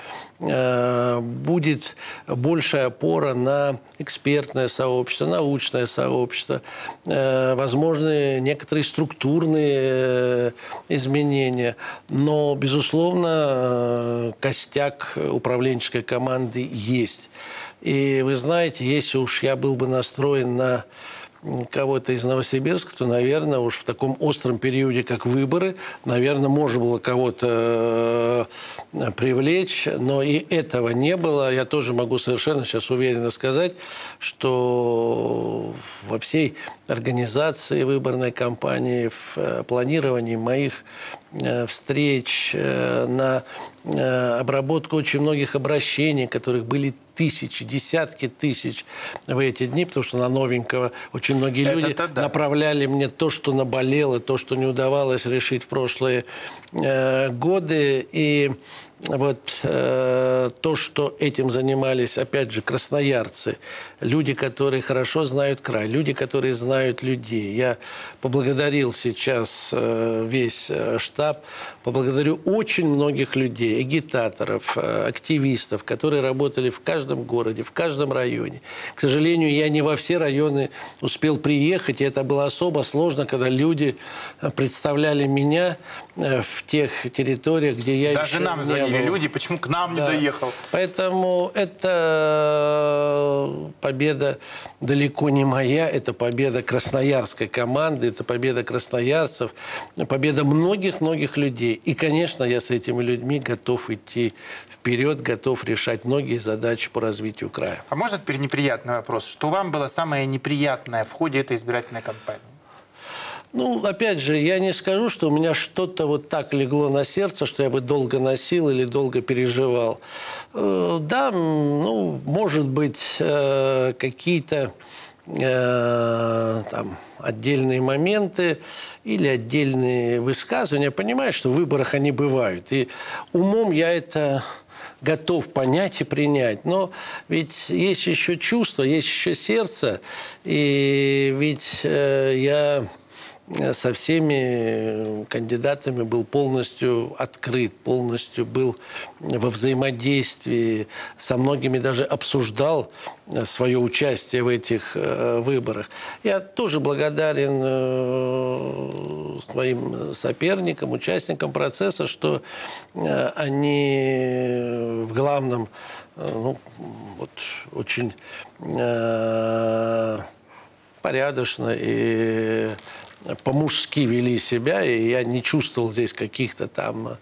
Speaker 22: будет большая опора на экспертное сообщество, научное сообщество, возможны некоторые структурные изменения. Но, безусловно, костяк управленческой команды есть. И вы знаете, если уж я был бы настроен на кого-то из Новосибирска, то, наверное, уж в таком остром периоде, как выборы, наверное, можно было кого-то привлечь, но и этого не было. Я тоже могу совершенно сейчас уверенно сказать, что во всей организации выборной кампании, в планировании моих встреч, на обработку очень многих обращений, которых были тысячи, десятки тысяч в эти дни, потому что на новенького очень многие люди направляли мне то, что наболело, то, что не удавалось решить в прошлые годы. И вот то, что этим занимались, опять же, красноярцы, люди, которые хорошо знают край, люди, которые знают людей. Я поблагодарил сейчас весь штаб, поблагодарю очень многих людей, агитаторов, активистов, которые работали в каждом городе, в каждом районе. К сожалению, я не во все районы успел приехать, и это было особо сложно, когда люди представляли меня в тех территориях, где я
Speaker 2: даже
Speaker 22: еще
Speaker 2: нам звонили люди, почему к нам не доехал.
Speaker 22: Поэтому это победа далеко не моя, это победа красноярской команды, это победа красноярцев, победа многих-многих людей. И, конечно, я с этими людьми готов идти вперед, готов решать многие задачи по развитию края.
Speaker 2: А может теперь неприятный вопрос? Что вам было самое неприятное в ходе этой избирательной кампании?
Speaker 22: Ну, опять же, я не скажу, что у меня что-то вот так легло на сердце, что я бы долго носил или долго переживал. Да, ну, может быть, какие-то там отдельные моменты или отдельные высказывания. Я понимаю, что в выборах они бывают. И умом я это готов понять и принять. Но ведь есть еще чувство, есть еще сердце. И ведь я со всеми кандидатами был полностью открыт, полностью был во взаимодействии, со многими даже обсуждал свое участие в этих выборах. Я тоже благодарен своим соперникам, участникам процесса, что они в главном ну, вот, очень порядочно и по-мужски вели себя, и я не чувствовал здесь каких-то там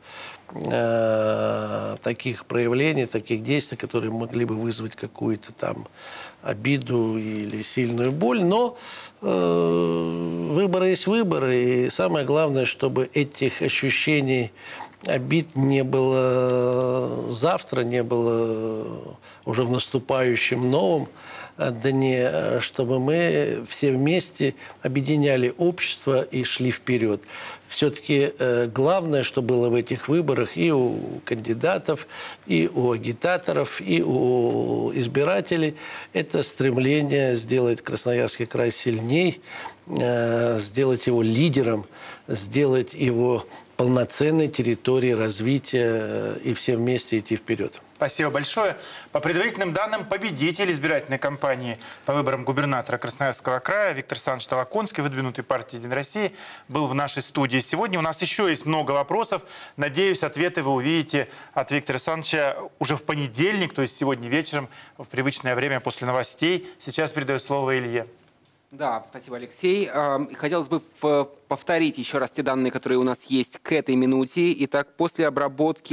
Speaker 22: таких проявлений, таких действий, которые могли бы вызвать какую-то там обиду или сильную боль. Но выборы есть выборы, и самое главное, чтобы этих ощущений обид не было завтра, не было уже в наступающем новом дне, чтобы мы все вместе объединяли общество и шли вперед. Все-таки главное, что было в этих выборах и у кандидатов, и у агитаторов, и у избирателей, это стремление сделать Красноярский край сильней, сделать его лидером, сделать его полноценной территорией развития и все вместе идти вперед.
Speaker 2: Спасибо большое. По предварительным данным, победитель избирательной кампании по выборам губернатора Красноярского края Виктор Александрович Толоконский, выдвинутый партией «Единая Россия», был в нашей студии сегодня. У нас еще есть много вопросов. Надеюсь, ответы вы увидите от Виктора Александровича уже в понедельник, то есть сегодня вечером, в привычное время после новостей. Сейчас передаю слово Илье.
Speaker 1: Да, спасибо, Алексей. Хотелось бы повторить еще раз те данные, которые у нас есть к этой минуте. Итак, после обработки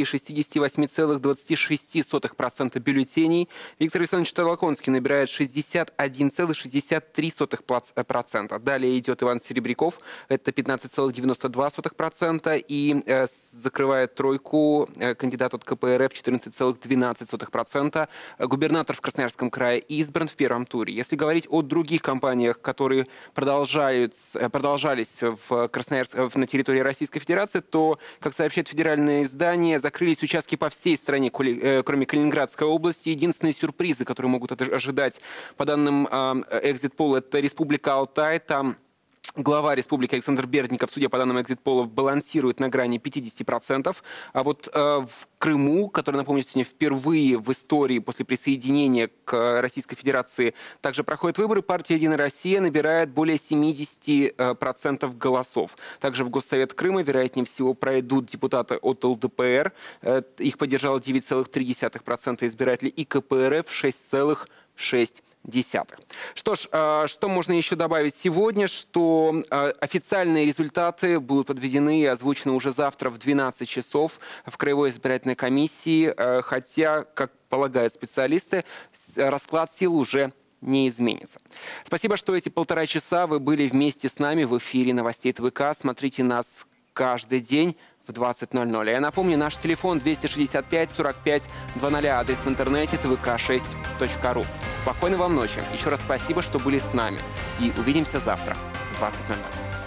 Speaker 1: 68,26% бюллетеней Виктор Александрович Толоконский набирает 61,63%. Далее идет Иван Серебряков, это 15,92%. И закрывает тройку кандидат от КПРФ 14,12%. Губернатор в Красноярском крае избран в первом туре. Если говорить о других кампаниях, которые продолжались на территории Российской Федерации, то, как сообщает федеральное издание, закрылись участки по всей стране, кроме Калининградской области. Единственные сюрпризы, которые могут ожидать, по данным экзит-пола, это Республика Алтай. Там глава республики Александр Бердников, судя по данным экзит-полов, балансирует на грани 50%. А вот в Крыму, который, напомню, сегодня впервые в истории после присоединения к Российской Федерации также проходят выборы, партия «Единая Россия» набирает более 70% голосов. Также в Госсовет Крыма, вероятнее всего, пройдут депутаты от ЛДПР. Их поддержало 9,3% избирателей, и КПРФ 6,6%. Что ж, что можно еще добавить сегодня, что официальные результаты будут подведены и озвучены уже завтра в 12 часов в Краевой избирательной комиссии, хотя, как полагают специалисты, расклад сил уже не изменится. Спасибо, что эти 1,5 часа вы были вместе с нами в эфире новостей ТВК. Смотрите нас каждый день в 20:00. Я напомню, наш телефон 265 45 00, адрес в интернете tvk6.ru. Спокойной вам ночи. Еще раз спасибо, что были с нами. И увидимся завтра в 20:00.